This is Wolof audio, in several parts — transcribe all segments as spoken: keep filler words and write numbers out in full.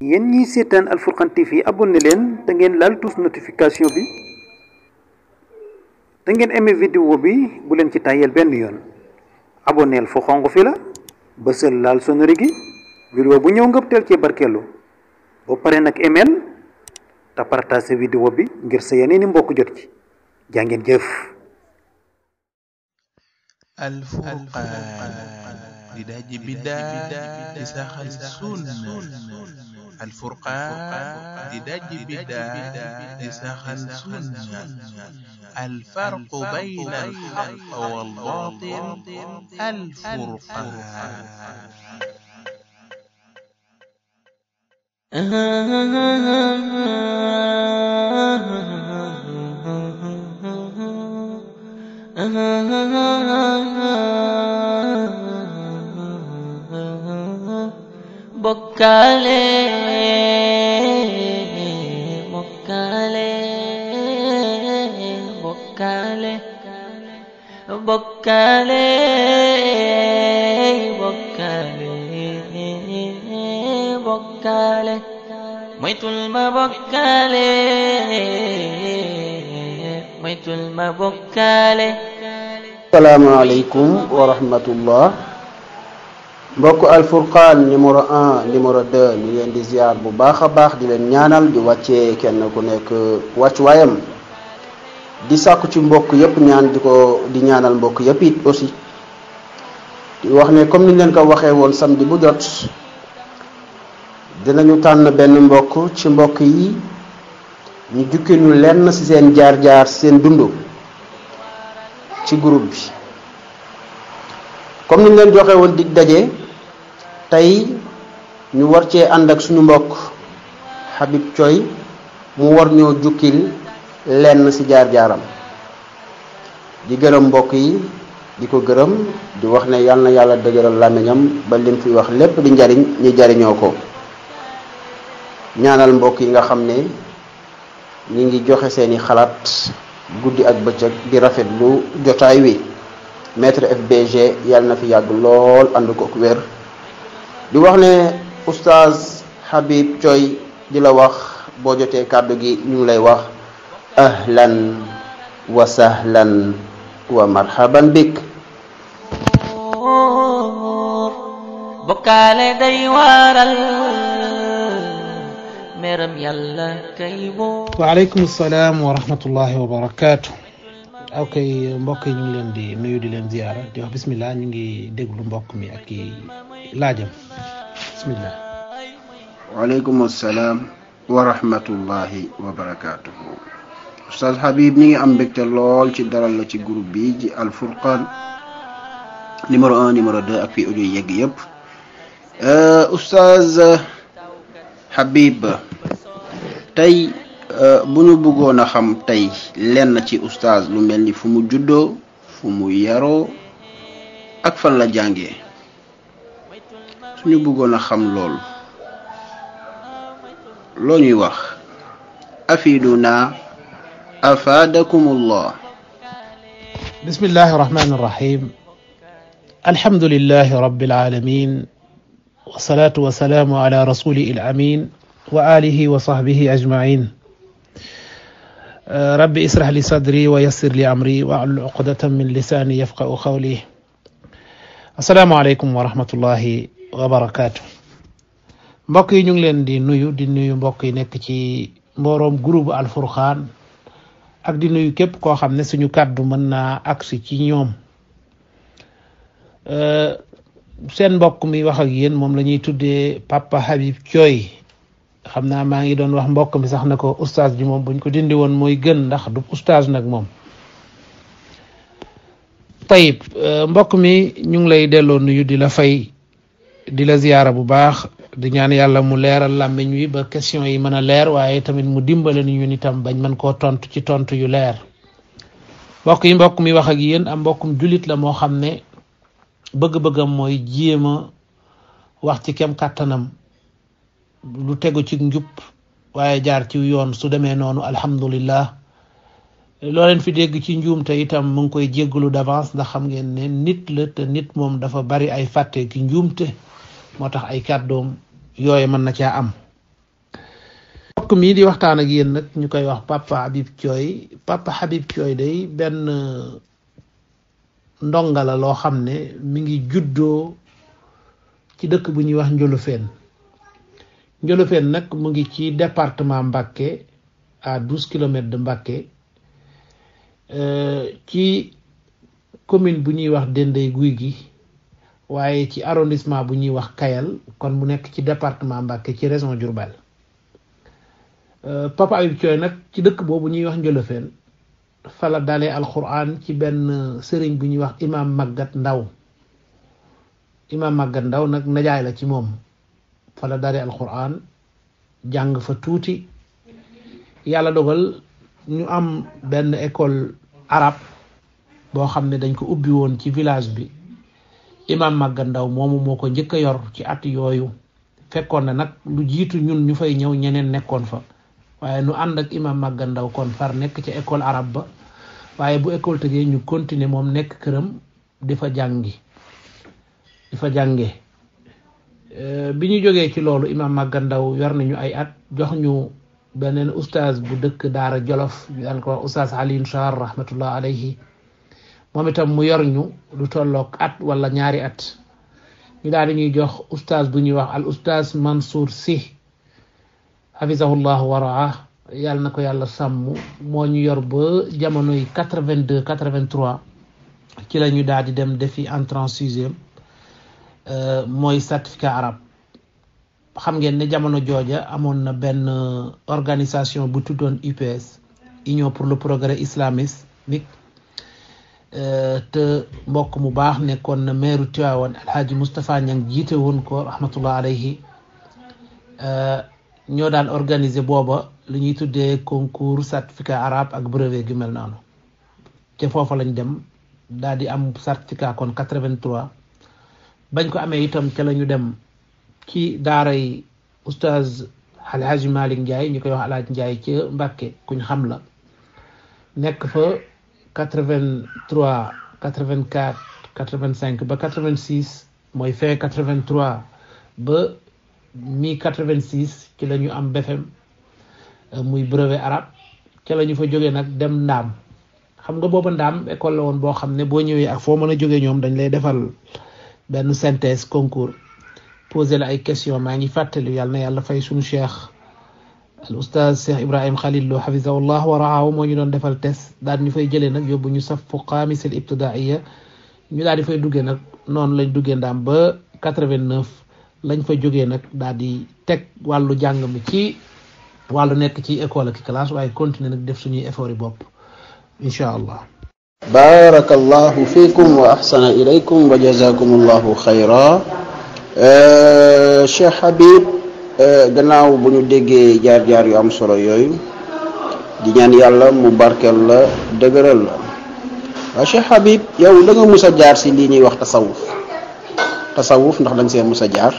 yéen ñi seetaan Al Furqan T V abonné leen te ngeen laal tous notification bi te ngeen aimé vidéo bi bu leen ci tàyyeel benn yoon abonneel fu xonq fi la bësal laal sonori gi vidéo bu ñëw nga teel ci barkeelu ba pare nag email te partage vidéo bi ngir sa yeneeni mbokk jot ci jaa ngeen jëf. Al Furqan di daji biddaa di saxal sunna Al Furqan di daji biddaa di saxal sunna al farqu bayna al haqq wal baatil Al Furqan. Bokkale bokkale bokkale bokkale bokkale bokkale moytul ma bokkale moytul ma bokkale. Asalaamaaleykum wa rahmatullah. mbokk Al Furqan numéro un numéro deux ñu leen di ziar bu baax a baax di leen ñaanal di wàccee kenn ku nekk wàccuwaayam di sàkku ci mbokk yépp ñaan di ko di ñaanal mbokk yépp it aussi di wax ne comme niñ leen ko waxee woon samedi bu jot dinañu tànn benn mbokk ci mbokk yi ñu jukki ñu lenn ci seen jaar-jaar seen dund ci groupe bi comme niñ leen joxe woon dig daje tey ñu war cee ànd ak suñu mbokk Habib Thioye mu war ñoo jukkil lenn ci jaar-jaaram di gërëm mbokk yi di ko gërëm di wax ne yal na yàlla dëgëral làmmiñam ba lim fi wax lépp di njariñ ñi jariñoo ko ñaanal mbokk yi nga xam ne ñi ngi joxe seeni xalaat guddi ak bëccëg di rafetlu jotaay wi maître F B G yàlla na fi yàgg lool ànd ko wér di wax ne oustaz Habib Thioye di la wax boo jotee kàddu gi ñu ngi lay wax ahlan wa sahlan wa marhaban bik. bokkaale day waral meram yàlla kay boo. waaleykum salaam wa rahmatullahi wa barakaatu. ok mbokk yi ñu ngi leen di nuyu di leen ziyaara di wax bismillah ñu ngi déglu mbokk mi ak i laajam bismillah. waaleykum salaam wa rahmatullahi wa barakaatuhu. Oustaz Habib ñi ngi am mbégte lool ci dalal la ci groupe bi ci Al Furqan numéro un numéro deux ak fi audio yegg yëpp. Oustaz Habib tey bu ñu bëggoon a xam tey lenn ci oustaz lu mel ni fu mu juddoo fu mu yaroo ak fan la jàngee suñu bëggoon a xam loolu loo ñuy wax afiduna afadakumullah. bismillahi rahmani rahim alhamdulillahi rabbil alamin wassalatu wassalamu ala rasuli al amin wa alihi wa sahbihi ajmain. rabbi israh li sadri wa yassir li amri wahlul uqdatan min lisani yafqahu qawli. assalaamu aleykum wa rahmatullahi wa barakaatu. mbokk yi ñu ngi leen di nuyu di nuyu mbokk yi nekk ci mbooroom groupe Al Furqan ak di nuyu képp koo xam ne suñu kàddu mën naa agsi ci ñoom. seen mbokk mi wax ak yéen moom la ñuy tuddee Papa Habib Thioye. xam naa maa ngi doon wax mbokk mi sax na ko oustaz bi moom buñ ko dindi woon mooy gën ndax du oustaz nag moom. tayib mbokk mi ñu ngi lay delloo nuyu di la fay di la ziyaara bu baax di ñaan yàlla mu leeral làmmiñ wi ba question yi mën a leer waaye tamit mu dimbale ni ñun itam bañ mën koo tontu ci tontu yu leer. mbokk yi mbokk mi wax ak yéen am mbokkum jullit la moo xam ne bëgg-bëggam mooy jéem a wax ci kem kàttanam lu tegu ci njub waaye jaar ci yoon su demee noonu alhamdulillah. loo leen fi dégg ci njuumte itam mu ngi koy jéggalu d'avance ndax xam ngeen ne nit la te nit moom dafa bari ay fàtte ki njuumte moo tax ay kàddoom yooyu mën na caa am. mbokk mi di waxtaan ak yéen nag ñu koy wax Papa Habib Thioye Papa Habib Thioye day benn ndonga la loo xam ne mi ngi juddoo ci dëkk bu ñuy wax Njolofeen Njolofeen nag mu ngi ci département Mbacké à douze kilomètres de Mbacké ci commune bu ñuy wax Dendey Guy gi waaye ci arrondissement bu ñuy wax Kayal kon mu nekk ci département Mbacké ci région Diourbel Papa Habib Thioye nag ci dëkk boobu ñuy wax Njolofeen fa la dalee alquran ci benn sëriñ bu ñuy wax imam Magat Ndaw imam Magat Ndaw nag najaay la ci moom fa la dalee alquran jàng fa tuuti yàlla dogal ñu am benn école arabe boo xam ne dañ ko ubbi woon ci village bi imam Magat Ndaw moomu moo ko njëkk a yor ci at yooyu fekkoon na nag lu jiitu ñun ñu fay ñëw ñeneen nekkoon fa waaye nu ànd ak imam Magat Ndaw kon far nekk ci école arabe ba waaye bu école tëjee ñu continuer moom nekk këram di fa jàngi di fa jànge bi ñu jógee ci loolu imam Magat Ndaw yor nañu ay at jox ñu beneen oustaz bu dëkk Daara Jolof ñu daan ko wax oustaz Alioune Sarr rahmatullah alayhi moom itam mu yor ñu lu tolloog at wala ñaari at ñu daal di ñuy jox oustaz bu ñuy wax al oustaz Mansour Sy hafizahullah waraa yàlla na ko yàlla sàmm moo ñu yor ba jamono yi quatre-vingt-deux quatre-vingt-trois ci la ñu daal di dem defi entrée en sixième mooy certificat arabe xam ngeen ne jamono jooja amoon na benn organisation bu tuddoon U P S Union pour le progrès islamique te mbokk mu baax nekkoon na maire Tivaouane Alhaji Moustapha Niang jiite woon ko rahmatullah alayhi ñoo daan organiser booba lu ñuy tuddee concours certificat arabe ak brevet gi mel noonu te foofa lañ dem daal di am certificat kon quatre-vingt-trois bañ ko amee itam ca la ñu dem ci daaray oustaz Alhaji Malick Ndiaye ñu koy wax Alhaji Ndiaye ci Mbacké kuñ xam la nekk fa quatre-vingt-trois quatre-vingt-quatre quatre-vingt-cinq ba quatre-vingt-six mooy fin quatre-vingt-trois ba mi quatre-vingt-six ci la ñu am B F M muy brevet arabe ca la ñu fa jógee nag dem ndaam xam nga booba ndaam école la woon boo xam ne boo ñëwee ak foo mën a jógee ñoom dañ lay defal benn synthèse concours posé la ay question maa ngi fàttali yàlla na yàlla fay suñu cheikh al oustaz Cheikh Ibrahim Khalil Lo hafizahullah wa raahu moo ñu doon defal test daal ñu fay jëlee nag yóbbu ñu saf fu xaamis al ibtidaaiya ñu daal di fay duggee nag noonu lañ duggee ndaam ba quatre-vingt-neuf lañ fa jógee nag daal di teg wàllu jàng mi ci wàllu nekk ci école ak classe waaye continuer nag def suñuy effort yi bopp incha allah. barakallahu fikum wa ahsana ilaykum wa jazakumullahu xayra. Cheikh Habib gannaaw bu ñu déggee jaar-jaar yu am solo yooyu di ñaan yàlla mu barkeel la dëgëral la waaw Cheikh Habib yow da nga mus a jaar si lii ñuy wax tasawuf tasawuf ndax da nga see mus a jaar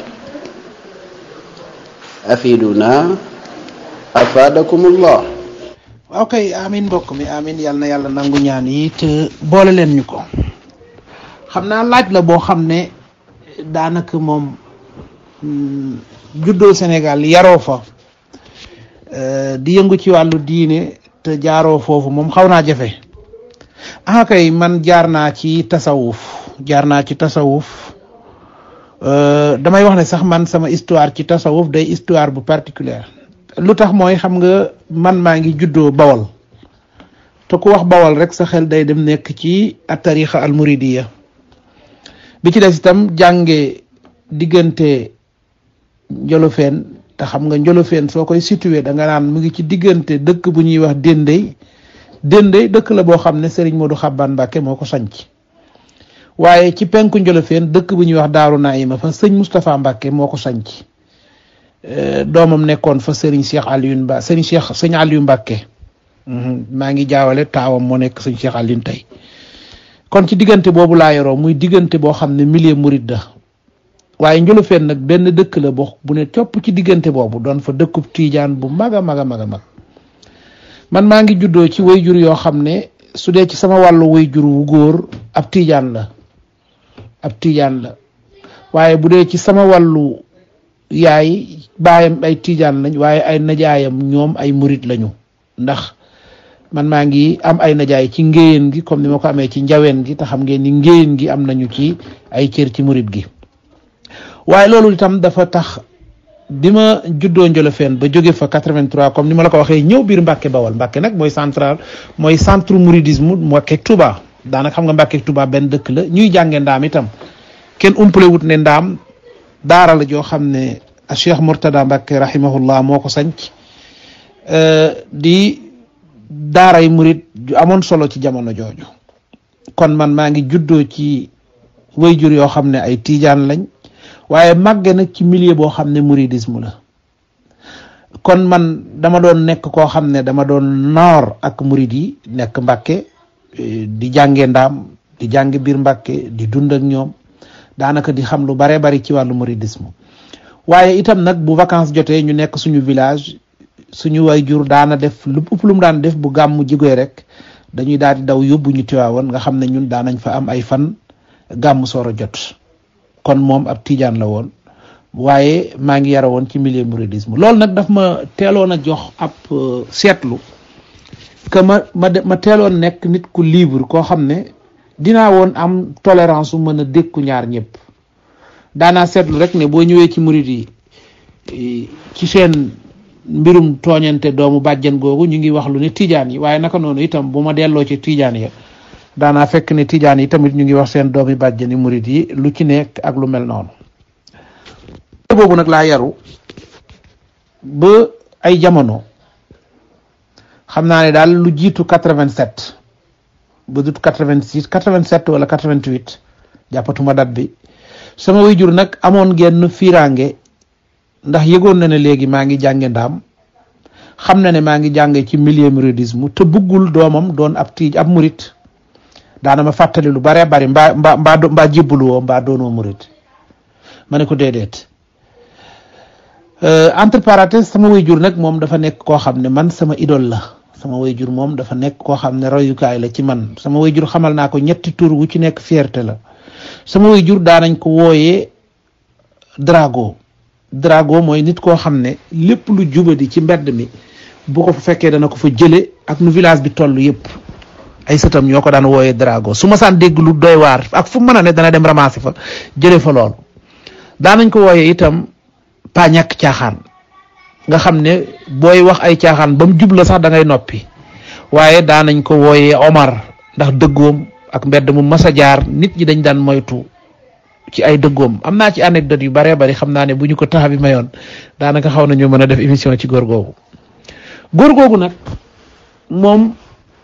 afiduna afadakumullah. waaw kay amin mbokk mi amin yàlla na yàlla nangu ñaan yi te boole leen ñu ko xam naa laaj la boo xam ne daanaka moom juddoo Sénégal yaroo fa di yëngu ci wàllu diine te jaaroo foofu moom xaw naa jafe ah kay man jaar naa ci tasawuf jaar naa ci tasawuf damay wax ne sax man sama histoire ci tasawuf day histoire bu particulière lu tax mooy xam nga man maa ngi juddoo Bawol te ku wax Bawol rek sa xel day dem nekk ci at-tariqa al-muridiyya bi ci des itam jànge diggante Njolofeen te xam nga Njolofeen soo koy situé da nga naan mu ngi ci diggante dëkk bu ñuy wax Dendey Dendey dëkk la boo xam ne Serigne Modou Xabbaan Mbàkke moo ko sanc waaye ci penku Njolofeen dëkk bu ñuy wax Daaru Naima fa sëñ Moustapha Mbàkke moo ko sanc doomam nekkoon fa Serigne Cheikh Aliou Mba Serigne Cheikh sëñ Aliou Mbàkke maa ngi jaawale taawam moo nekk sëñ Cheikh Aliou tey kon ci diggante boobu laa yoroo muy diggante boo xam ne milieu murid da waaye Njolofeen nag benn dëkk la boo bu ne topp ci diggante boobu doon fa dëkkub tiijaan bu mag a mag a mag a mag man maa ngi juddoo ci wayjur yoo xam ne su dee ci sama wàllu wayjur wu góor ab tiijaan la ab tiijaan la waaye bu dee ci sama wàllu yaay baayam ay tijaan lañ waaye ay najaayam ñoom ay murit lañu ndax man maa ngi am ay najaay ci ngéyeen gi comme ni ma ko amee ci njaween gi te xam ngeen ni ngéyeen gi am nañu ci ay cër ci murit gi waaye loolu itam dafa tax bi ma juddoo Njolofeen ba jóge fa quatre-vingt-trois comme ni ma la ko waxee ñëw biir Mbàkke Bawol Mbàkke nag mooy central mooy centre mouridisme Mbàkke Touba daanaka xam nga Mbàkke Touba benn dëkk la ñuy jànge ndaam itam kenn umpale wut ne ndaam daara la joo xam ne Cheikh Mourtada Mbàkke rahimahullah moo ko sanc di daaray murid ju amoon solo ci jamono jooju kon man maa ngi juddoo ci wayjur yoo xam ne ay tiijaan lañ waaye màgge nag ci milieu boo xam ne mouridisme la kon man dama doon nekk koo xam ne dama doon noor ak murid yi nekk Mbàkke di jànge ndaam di jànge biir Mbàkke di dund ak ñoom daanaka di xam lu bare bari ci wàllu mouridisme waaye itam nag bu vacances jotee ñu nekk suñu village suñu wayjur daana def lu ëpp lu mu daan def bu gàmmu jigéen rek dañuy daal di daw yóbbu ñu Tiwaawan nga xam ne ñun daanañ fa am ay fan gàmmu soor a jot kon moom ab tijaan la woon waaye maa ngi yara woon ci milieu mouridisme loolu nag daf ma teeloon a jox ab seetlu que ma ma ma teeloon nekk nit ku libre koo xam ne dinaa woon am tolérance su mën a dékku ñaar ñëpp daanaa seetlu rek ne boo ñëwee ci murid yi ci seen mbirum tooñante doomu bàjjen googu ñu ngi wax lu ne tijaan yi waaye naka noonu itam bu ma delloo ci tijaan ya daanaa fekk ne tijaan yi tamit ñu ngi wax seen doomi bàjjeni murid yi lu ci nekk ak lu mel noonu boobu nag laa yaru ba ay jamono xam naa ne daal lu jiitu quatre-vingt-sept ba dut quatre-vingt-six quatre-vingt-sept wala quatre-vingt-huit jàppatuma date bi sama waajur nag amoon genn fiiraange ndax yëgoon na ne léegi maa ngi jànge ndaam xam na ne maa ngi jànge ci milieu mouridisme te bëggul doomam doon ab tiij ab murit daana ma fàttali lu bare bari mbaa mbaa mbaa mbaa jébbalu woo mbaa doonoo murit ma ne ko déedéet entre parenthèses sama waajur nag moom dafa nekk koo xam ne man sama idole la sama waajur moom dafa nekk koo xam ne royukaay la ci man sama waajur xamal naa ko ñetti tur wu ci nekk fierté la sama waajur daanañ ko wooyee Drago Drago mooy nit koo xam ne lépp lu jubadi ci mbedd mi bu ko fa fekkee dana ko fa jële ak nu village bi toll yépp ay sëtam ñoo ko daan wooyee Drago su ma saan dégg lu doy waar ak fu mën a ne dana dem ramasser fa jële fa lool daanañ ko wooyee itam pa ñàkk caaxaan nga xam ne booy wax ay caaxaan ba mu jubla sax da ngay noppi waaye daanañ ko wooyee Omar ndax dëggoom ak mbedd mu mas a jaar nit ñi dañ daan moytu ci ay dëggoom am naa ci anecdote yu baree bari xam naa ne bu ñu ko taxa bi mayoon daanaka xaw nañu mën a def émission ci góor googu góor googu nag moom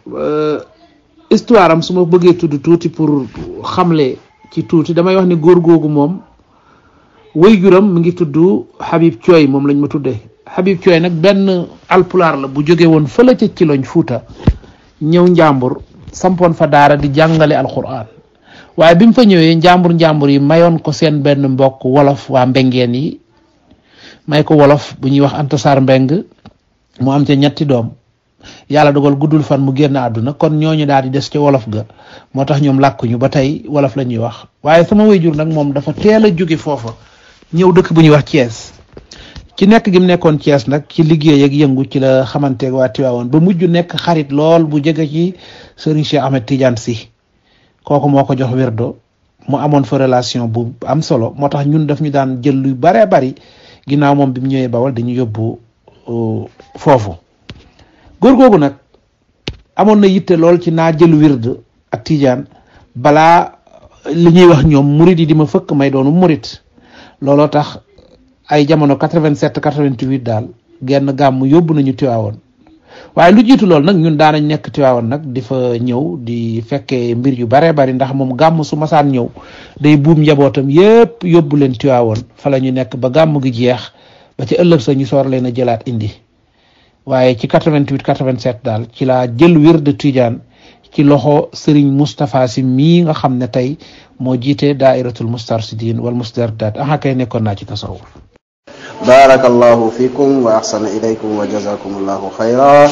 histoire am su ma bëggee tudd tuuti pour xamle ci tuuti damay wax ne góor googu moom waajuram mu ngi tudd Habib Thioy moom lañ ma tuddee Habib Thioy nag benn alpulaar la bu jóge woon fële ca Ciloñ Fuuta ñëw njàmbur sampoon fa daara di jàngale alquran waaye bi mu fa ñëwee njàmbur njàmbur yi mayoon ko seen benn mbokk wolof waa mbengeen yi may ko wolof bu ñuy wax Anta Sarr Mbeng mu am ca ñetti doom yàlla dogal guddul fan mu génn àdduna kon ñooñu daal di des ca wolof ga moo tax ñoom làkkuñu ba tey wolof la ñuy wax waaye sama waajur nag moom dafa teel a jóge foofa ñëw dëkk bu ñuy wax Thiès ci nekk gi mu nekkoon Thiès nag ci liggéey ak yëngu ci la xamanteeg waa Tiwaawoon ba mujj nekk xarit lool bu jege ci Serigne Cheikh Ahmed Tidiane Sy kooku moo ko jox wirdo mu amoon fa relation bu am solo moo tax ñun daf ñu daan jël lu baree bari ginnaaw moom bi mu ñëwee Bawol dañu yóbbu foofu góor googu nag amoon na yitte lool ci naa jël wird ak Tidiane balaa li ñuy wax ñoom murit yi di ma fëkk may doonu murit looloo tax ay jamono quatre-vingt-sept quatre-vingt-huit daal genn gàmm yóbbu nañu Tiwaawoon waaye lu jiitu loolu nag ñun daanañ nekk Tiwaawoon nag di fa ñëw di fekkee mbir yu baree bari ndax moom gàmm su masaan ñëw day buum njabootam yépp yóbbu leen Tiwaawoon fa la ñu nekk ba gàmm gi jeex ba ci ëllëg sa ñu soor leen a jëlaat indi waaye ci quatre-vingt-huit quatre-vingt-sept daal ci laa jël wird Tidiane ci loxo Serigne Moustapha Sy mii nga xam ne tey moo jiite daairatul mustarsidin wal mustardat aha kay nekkoon naa ci tasawuf barakallahu fikum wa ahsana ilaykum wa jazakumullahu xayra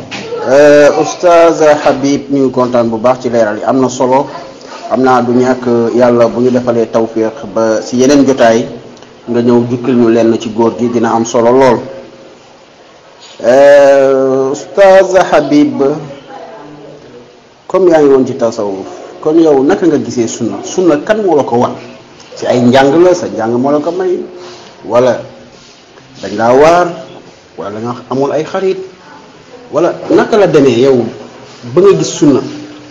Oustaz Habib ñu ngi kontaan bu baax ci leeral yi am na solo xam naa du ñàkk yàlla bu ñu defalee tawfiq ba si yeneen jotaay nga ñëw jukkil ñu lenn ci góor gi dina am solo lool. Oustaz Habib, comme yaa ngi woon ci tasawuf, kon yow naka nga gisee sunna sunna kan moo la ko wan ci ay njàng la sa njàng moo la ko may wala dañ laa waar wala nga amul ay xarit wala naka la demee yow ba nga gis sunna?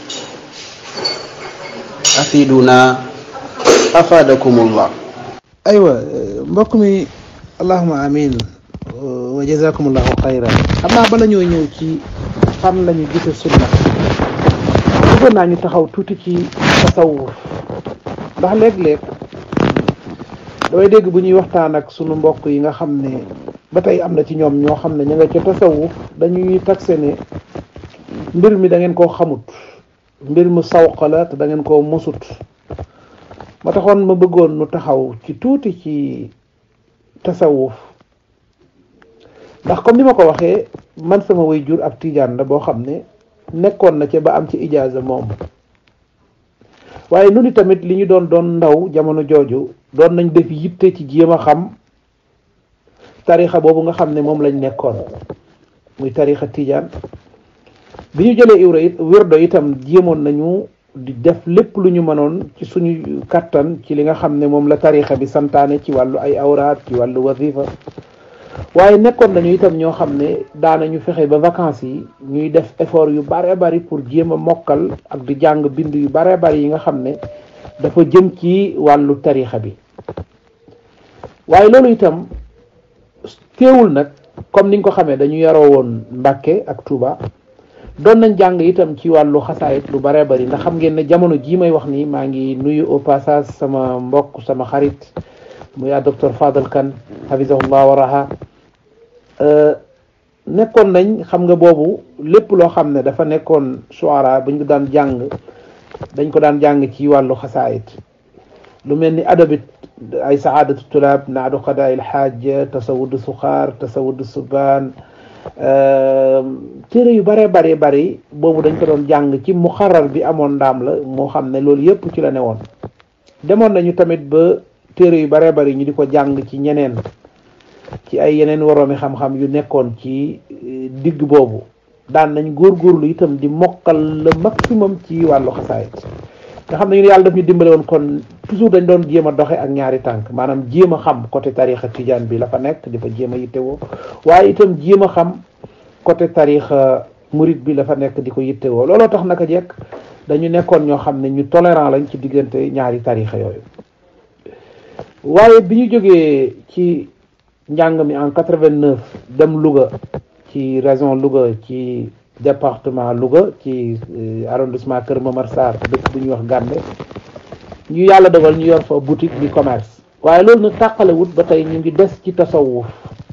afiduna afadakumullah. aywa mbokk mi allahuma amin wa jazakumullahu xayran. xam naa bala ñoo ñëw ci fan lañu gise sunna bëggoon naa ñu taxaw tuuti ci tasawuf, ndax léeg-léeg damay dégg bu ñuy waxtaan ak sunu mbokk yi nga xam ne ba tey am na ci ñoom ñoo xam ne ñu nga ca tasawuf, dañuy taxe ne mbir mi da ngeen koo xamut, mbir mu sawq la te da ngeen koo mosut. ma taxoon ma bëggoon nu taxaw ci tuuti ci tasawuf, ndax comme ni ma ko waxee man sama waajur ab tijaan la boo xam ne nekkoon na ca ba am ci ijaaza moom, waaye nu ni tamit li ñu doon doon ndaw jamono jooju doon nañ def yitte ci jéem a xam tarixa boobu nga xam ne moom lañ nekkoon muy tarixa tijaan. bi ñu jëlee iwra it wirdo itam jéemoon nañu di def lépp lu ñu mënoon ci suñu kattan ci li nga xam ne moom la tarixa bi santaane ci wàllu ay awraat ci wàllu wazifa, waaye nekkoon nañu itam ñoo xam ne daanañu fexe ba vacances yi ñuy def effort yu bare bari pour jéem a mokkal ak di jàng bind yu bare bari yi nga xam ne dafa jëm ci wàllu tarixa bi. waaye loolu itam teewul nag comme ni nga ko xamee dañu yaroo woon Mbàkke ak Touba, doon nañ jàng itam ci wàllu xasaayit lu bare bari, ndax xam ngeen ne jamono jii may wax nii maa ngi nuyu au passage sama mbokk sama xarit muy a docteur Fadal Kane hafizahullah wa raha. nekkoon nañ xam nga boobu lépp loo xam ne dafa nekkoon suara buñ ko daan jàng dañ ko daan jàng ci wàllu xasaayit, lu mel ni adabit ay saadatu tulaab, naadu qadaa il xaaja, tasawudu suxaar, tasawudu subaan, téere yu bare bare bari boobu dañ ko doon jàng ci muxarrar bi amoon ndaam la moo xam ne loolu yëpp ci la newoon. demoon nañu tamit ba téere yu bare bari ñu di ko jàng ci ñeneen, ci ay yeneen waroomi xam-xam yu nekkoon ci digg boobu. daan nañ góorgóorlu itam di mokkal le maximum ci wàllu xasaayit, nga xam ne ñu yàlla daf ñu dimbale woon kon toujours dañ doon jéem a doxe ak ñaari tànk, maanaam jéem a xam côté tarixa tijaan bi la fa nekk di fa jéem a yittewoo, waaye itam jéem a xam côté tarixa murit bi la fa nekk di ko yittewoo. looloo tax naka jekk dañu nekkoon ñoo xam ne ñu tolérant lañ ci diggante ñaari tarixa yooyu. waaye bi ñu jógee ci njàng mi en quatre-vingt-neuf dem Louga, ci région Louga, ci département Louga, ci arrondissement Kër Momar Sarr, dëkk bu ñuy wax Gànde, ñu yàlla dogal ñu yor fa boutique di commerce. waaye loolu nag tàqalewut ba tey ñu ngi des ci tasawuf,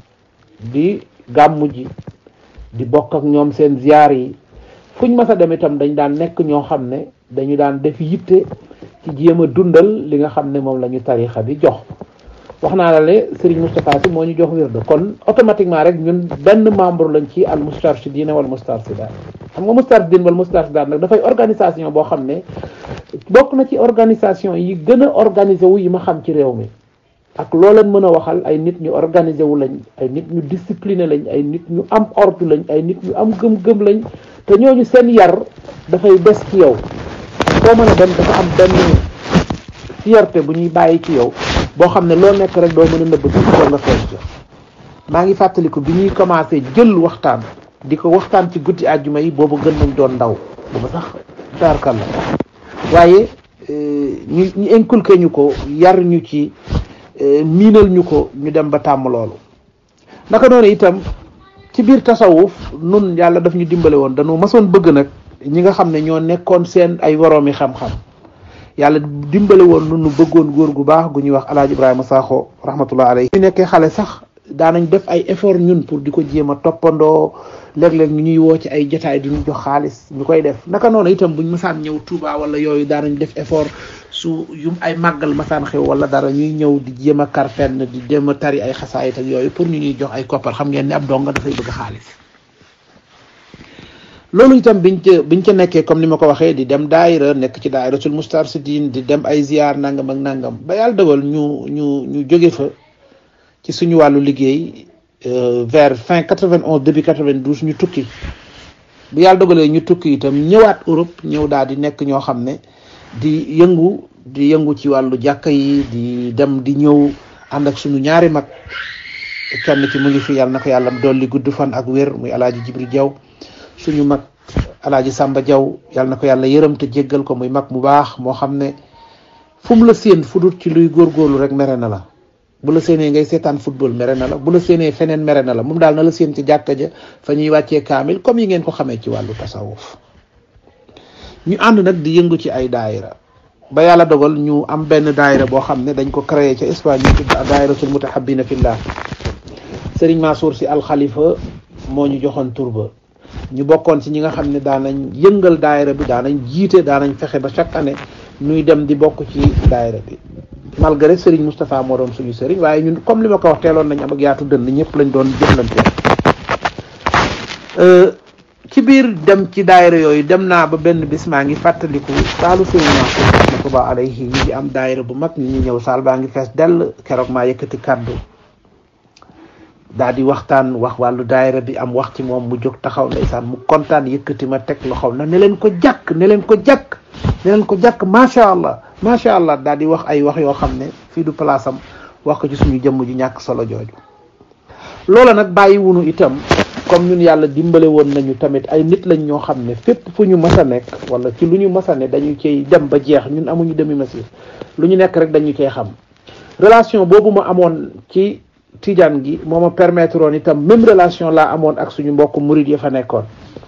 di gàmmu ji, di bokk ak ñoom seen ziyaar yi. fuñ mas a dem itam dañ daan nekk ñoo xam ne dañu daan def yitte ci jéem a dundal li nga xam ne moom la ñu tarixa bi jox. wax naa la ne Serigne Moustapha Sy moo ñu jox wirdu, kon automatiquement rek ñun benn membre lañ ci al mustarshidina wal mustarsidat. xam nga mustarshidin wal mustarsidat nag dafay organisation boo xam ne bokk na ci organisation yi gën a organisé wu yi ma xam ci réew mi. ak loo leen mën a waxal ay nit ñu organisé wu lañ, ay nit ñu discipliné lañ, ay nit ñu am ordre lañ, ay nit ñu am gëm-gëm lañ, te ñooñu seen yar dafay des ci yow. foo mën a dem dafa am benn fierté bu ñuy bàyyi ci yow boo xam ne loo nekk rek doo mën a nëbb tuuti doo nga fees jo. maa ngi fàttaliku bi ñuy commencé jël waxtaan di ko waxtaan ci guddi àjjuma yi, boobu gën nañ doon ndaw, boobu sax taarkal la, waaye ñu ñu inculqué ñu ko, yar ñu ci, miinal ñu ko, ñu dem ba tàmm loolu. naka noonu itam ci biir tasawuf nun yàlla daf ñu dimbale woon, dañu masoon bëgg nag ñi nga xam ne ñoo nekkoon seen ay woroomi xam-xam. yàlla dimbale woon nun nu bëggoon góor gu baax gu ñuy wax Alaaji Ibrahima Sakho rahmatullah alayhi. ñu nekkee xale sax daanañ def ay effort ñun pour di ko jéem a toppandoo, léeg-léeg ñu ñuy woo ci ay jotaay di ñu jox xaalis ñu koy def. naka noonu itam buñ masaan ñëw Touba wala yooyu daanañ def effort su yum ay màggal masaan xew wala dara ñuy ñëw di jéem a kar fenn di jéem a tari ay xasaayit ak yooyu pour ñu ñuy jox ay koppar. xam ngeen ne ab donga dafay bëgg xaalis. loolu itam biñ ca biñ ca nekkee comme ni ma ko waxee di dem daayira, nekk ci daayiratul mustarsidin, di dem ay ziar nangam ak nangam ba yàlla dogal ñu ñu ñu jóge fa ci suñu wàllu liggéey vers fin quatre-vingt-onze début quatre-vingt-douze ñu tukki bu yàlla dogalee ñu tukki itam ñëwaat Europe ñëw daal di nekk ñoo xam ne di yëngu di yëngu ci wàllu jàkka yi di dem di ñëw ànd ak suñu ñaari mag kenn ci mu ngi fi yàlla na ko yàlla dolli gudd fan ak wér muy alaaji Jibril Jaw suñu mag alaaji Samba Jaw yàlla na ko yàlla yërëm te jéggal ko muy mag mu baax moo xam ne fu mu la séen fu dut ci luy góorgóorlu rek mere na la bu la séenee ngay seetaan football mere na la bu la séenee feneen mere na la moom daal na la séen ci jàkka ja fa ñuy wàccee kaamil comme yi ngeen ko xamee ci wàllu tasawuf ñu ànd nag di yëngu ci ay daayira ba yàlla dogal ñu am benn daayira boo xam ne dañ ko créé ca Espagne ñu tudd daayiratul mutahabbina fillah Serigne Mansour Sy Al Khalifa moo ñu joxoon tur ba ñu bokkoon ci ñi nga xam ne daanañ yëngal daayira bi daanañ jiite daanañ fexe ba chaque année nuy dem di bokk ci daayira bi malgré Serigne Moustapha moo doon suñu Serigne waaye ñun comme li ma ko wax teeloon nañ am ak yaatu dënn ñëpp lañ doon jëflante ci biir dem ci daayira yooyu dem naa ba benn bis maa ngi fàttaliku saalu Serigne Mansour rahmatullah alayhi ñu ngi am daayira bu mag ñu ñëw saal baa ngi fees dell keroog maa yëkkati kàddu daal di waxtaan wax wàllu daayira bi am wax ci moom mu jóg taxaw ndeysaan mu kontaan yëkkati ma teg loxoom na ne leen ko jàkk ne leen ko jàkk ne leen ko jàkk macha allah macha allah daal di wax ay wax yoo xam ne fii du place am wax ko ci suñu jëmm ji ñàkk solo jooju loola nag bàyyi wunu itam comme ñun yàlla dimbale woon nañu tamit ay nit lañ ñoo xam ne fépp fu ñu mës a nekk wala ci lu ñu mës a ne dañu cay dem ba jeex ñun amuñu demi mesure lu ñu nekk rek dañu cay xam relation boobu ma amoon ci Tijaan gi moo ma permettre woon itam même relation laa amoon ak suñu mbokk murid ya fa nekkoon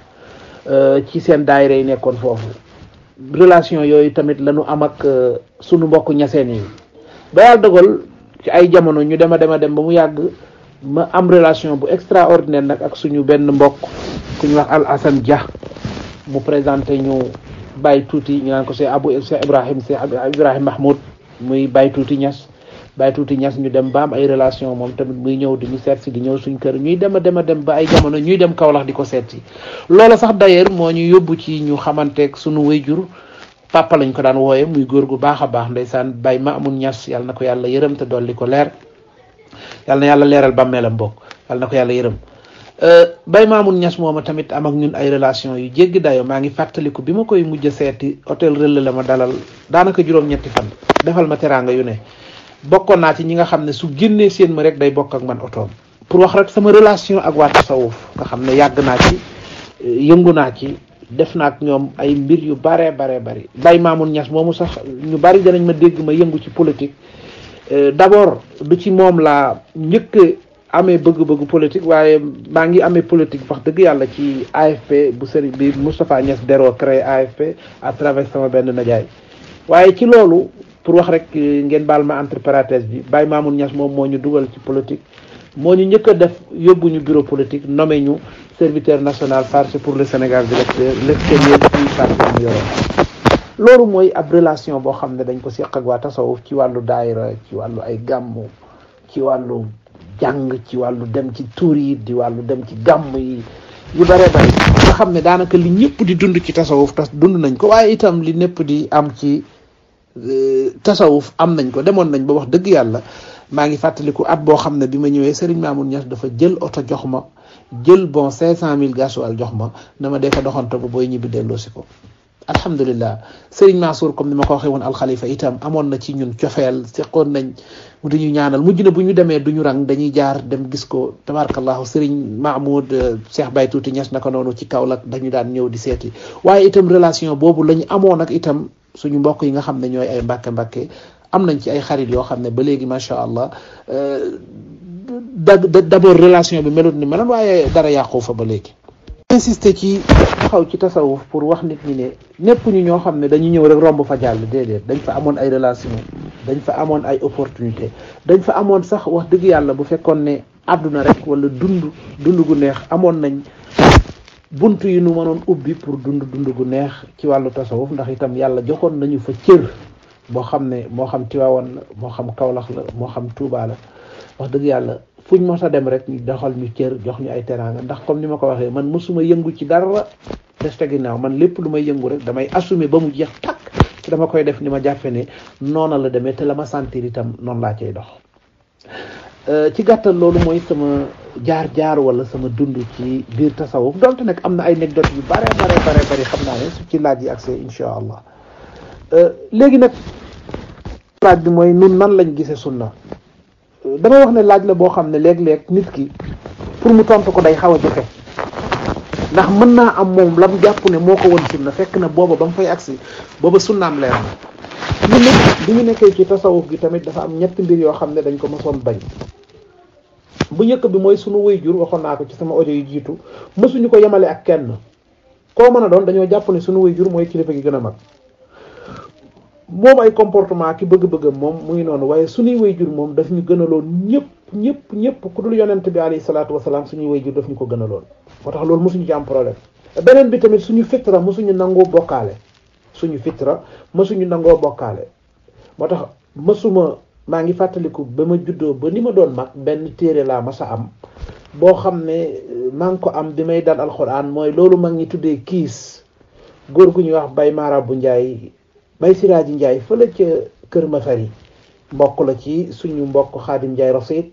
ci seen daayira yi nekkoon foofu relation yooyu tamit lañu am ak suñu mbokk ñaseen yi ba yàlla dogal ci ay jamono ñu dema dema dem ba mu yàgg ma am relation bu extraordinaire nag ak suñu benn mbokk ku ñu wax Al Hassan Dia mu présenté ñu Baye Tuuti ñu naan ko c'est Abou Cheikh Ibrahim Cheikh Ibrahim Mahmoud muy Baye Tuuti Ñas Baye Tuuti Ñas ñu dem ba am ay relation moom tamit muy ñëw di ñu seet si di ñëw suñ kër ñuy dem a dem a dem ba ay jamono ñuy dem Kaolack di ko seet si loola sax d'ailleurs moo ñu yóbbu ci ñu xamanteeg suñu wayjur papa lañ ko daan wooye muy góor gu baax a baax ndeysaan Baye Maamun Ñas yàlla na ko yàlla yërëm te dolli ko leer yàlla na yàlla leeral bàmmeelam bokk yàlla na ko yàlla yërëm Baye Maamun Ñas mooma tamit am ak ñun ay relation yu jéggi dayo maa ngi fàttaliku bi ma koy mujj a seeti hôtel Relais la ma dalal daanaka juróom-ñetti fan defal ma teraanga yu ne bokkoon naa ci ñi nga xam ne su génnee seen ma rek day bokk ak man otoom pour wax rek sama relation ak waa tasawuf nga xam ne yàgg naa ci yëngu naa ci def naa ak ñoom ay mbir yu bare bare bari Baye Maamun Ñas moomu sax ñu bari danañ ma dégg ma yëngu ci politique d'abord du ci moom laa njëkk amee bëgg-bëgg politique waaye maa ngi amee politique wax dëgg yàlla ci A F P bu sëriñ bi Moustapha Niass Dero créé A F P à travers sama benn najaay waaye ci loolu pour wax rek ngeen baal ma entre parenthèse bi Baye Maamun Ñas moom moo ñu dugal ci politique moo ñu njëkk a def yóbbu ñu bureau politique nommé ñu serviteur national chargé pour le Sénégal de l'extérieur ci parti mu yoroon loolu mooy ab relation boo xam ne dañ ko seq ak waa tasawuf ci wàllu daayira ci wàllu ay gàmmu ci wàllu jàng ci wàllu dem ci tuur yi di wàllu dem ci gàmm yi yu bare bare nga xam ne daanaka li ñëpp di dund ci tasawuf tas dund nañ ko waaye itam li ñëpp di am ci tasawuf am nañ ko demoon nañ ba wax dëgg yàlla maa ngi fàttaliku at boo xam ne bi ma ñëwee Serigne Mamoun Niass dafa jël oto jox ma jël bon cinq cent mille gasoil jox ma na ma dee fa doxanto ba booy ñibbi delloosi ko alhamdulillah Serigne Mansour comme ni ma ko waxee woon alxalifa itam amoon na ci ñun cofeel seqoon nañ mu duñu ñaanal mujj na bu ñu demee duñu rang dañuy jaar dem gis ko tabarakallahu Serigne Mahmoud Cheikh Baye Tuuti Niass naka noonu ci Kaolack dañu daan ñëw di seeti waaye itam relation boobu la ñu amoon ak itam suñu mbokk yi nga xam ne ñooy ay mbàkke mbàkke am nañ ci ay xarit yoo xam ne ba léegi macha allah d'abord relation bi melut ni meloon waaye dara yàqu fa ba léegi. insister ci taxaw ci tasawuf pour wax nit ñi ne népp ñu ñoo xam ne dañu ñëw rek romb fa jàll déedéet dañ fa amoon ay relation dañ fa amoon ay opportunité dañ fa amoon sax wax dëgg yàlla bu fekkoon ne àdduna rek wala dund dund gu neex amoon nañ bunt yi nu mënoon ubbi pour dund dund gu neex ci wàllu tasawuf ndax itam yàlla joxoon nañu fa cër boo xam ne moo xam Tiwaawan la moo xam Kawlax la moo xam Tuubaa la wax dëgg yàlla fuñ mos a dem rek ñu doxal ñu cër jox ñu ay teraanga ndax comme ni ma ko waxee man mosuma yëngu ci dara des te ginnaaw man lépp lu may yëngu rek damay assumer ba mu jeex takk te dama koy def ni ma jàppe ne noona la demee te la ma sentir itam noonu laa cay dox ci gàttal loolu mooy sama jaar-jaar wala sama dund ci biir tasawuf donte nag am na ay anecdote yu bare bare bare bari xam naa ne su ci laaj yi accès insha allah léegi nag laaj bi mooy nun nan lañ gisee sunna dama wax ne laaj la boo xam ne léeg-léeg nit ki pour mu tontu ko day xaw a jafe ndax mën naa am moom lam jàpp ne moo ko won sunna fekk na booba ba mu fay agsi booba sunnaam leer na ñun nag bi ñu nekkee ci tasawuf gi tamit dafa am ñetti mbir yoo xam ne dañ ko mësoon bañ bu njëkk bi mooy sunu waajur waxoon naa ko ci sama audio yu jiitu mësuñu ko yemale ak kenn koo mën a doon dañoo jàpp ne sunu waajur mooy kilifa gi gën a mag moom ay comportement ki bëgg-bëggam moom mu ngi noonu waaye suñuy waajur moom daf ñu gënaloon ñëpp ñëpp ñëpp ku dul yonent bi alayhi salaatu wasalaam suñuy waajur daf ñu ko gënaloon moo tax loolu mësuñu ci am problème beneen bi tamit suñu fitra mësuñu nangoo bokkaale suñu fitra mësuñu nangoo bokkaale moo tax mësuma maa ngi fàttaliku ba ma juddoo ba ni ma doon mag benn téere laa masa am boo xam ne maa ngi ko am bi may dal alxuraan mooy loolu mag ñi tuddee kiis góor gu ñuy wax Bay Mara bu Njaay Bay Siraaji Njaay fële ca Kër Masari mbokk la ci suñu mbokk Xaadim Njaay Rasid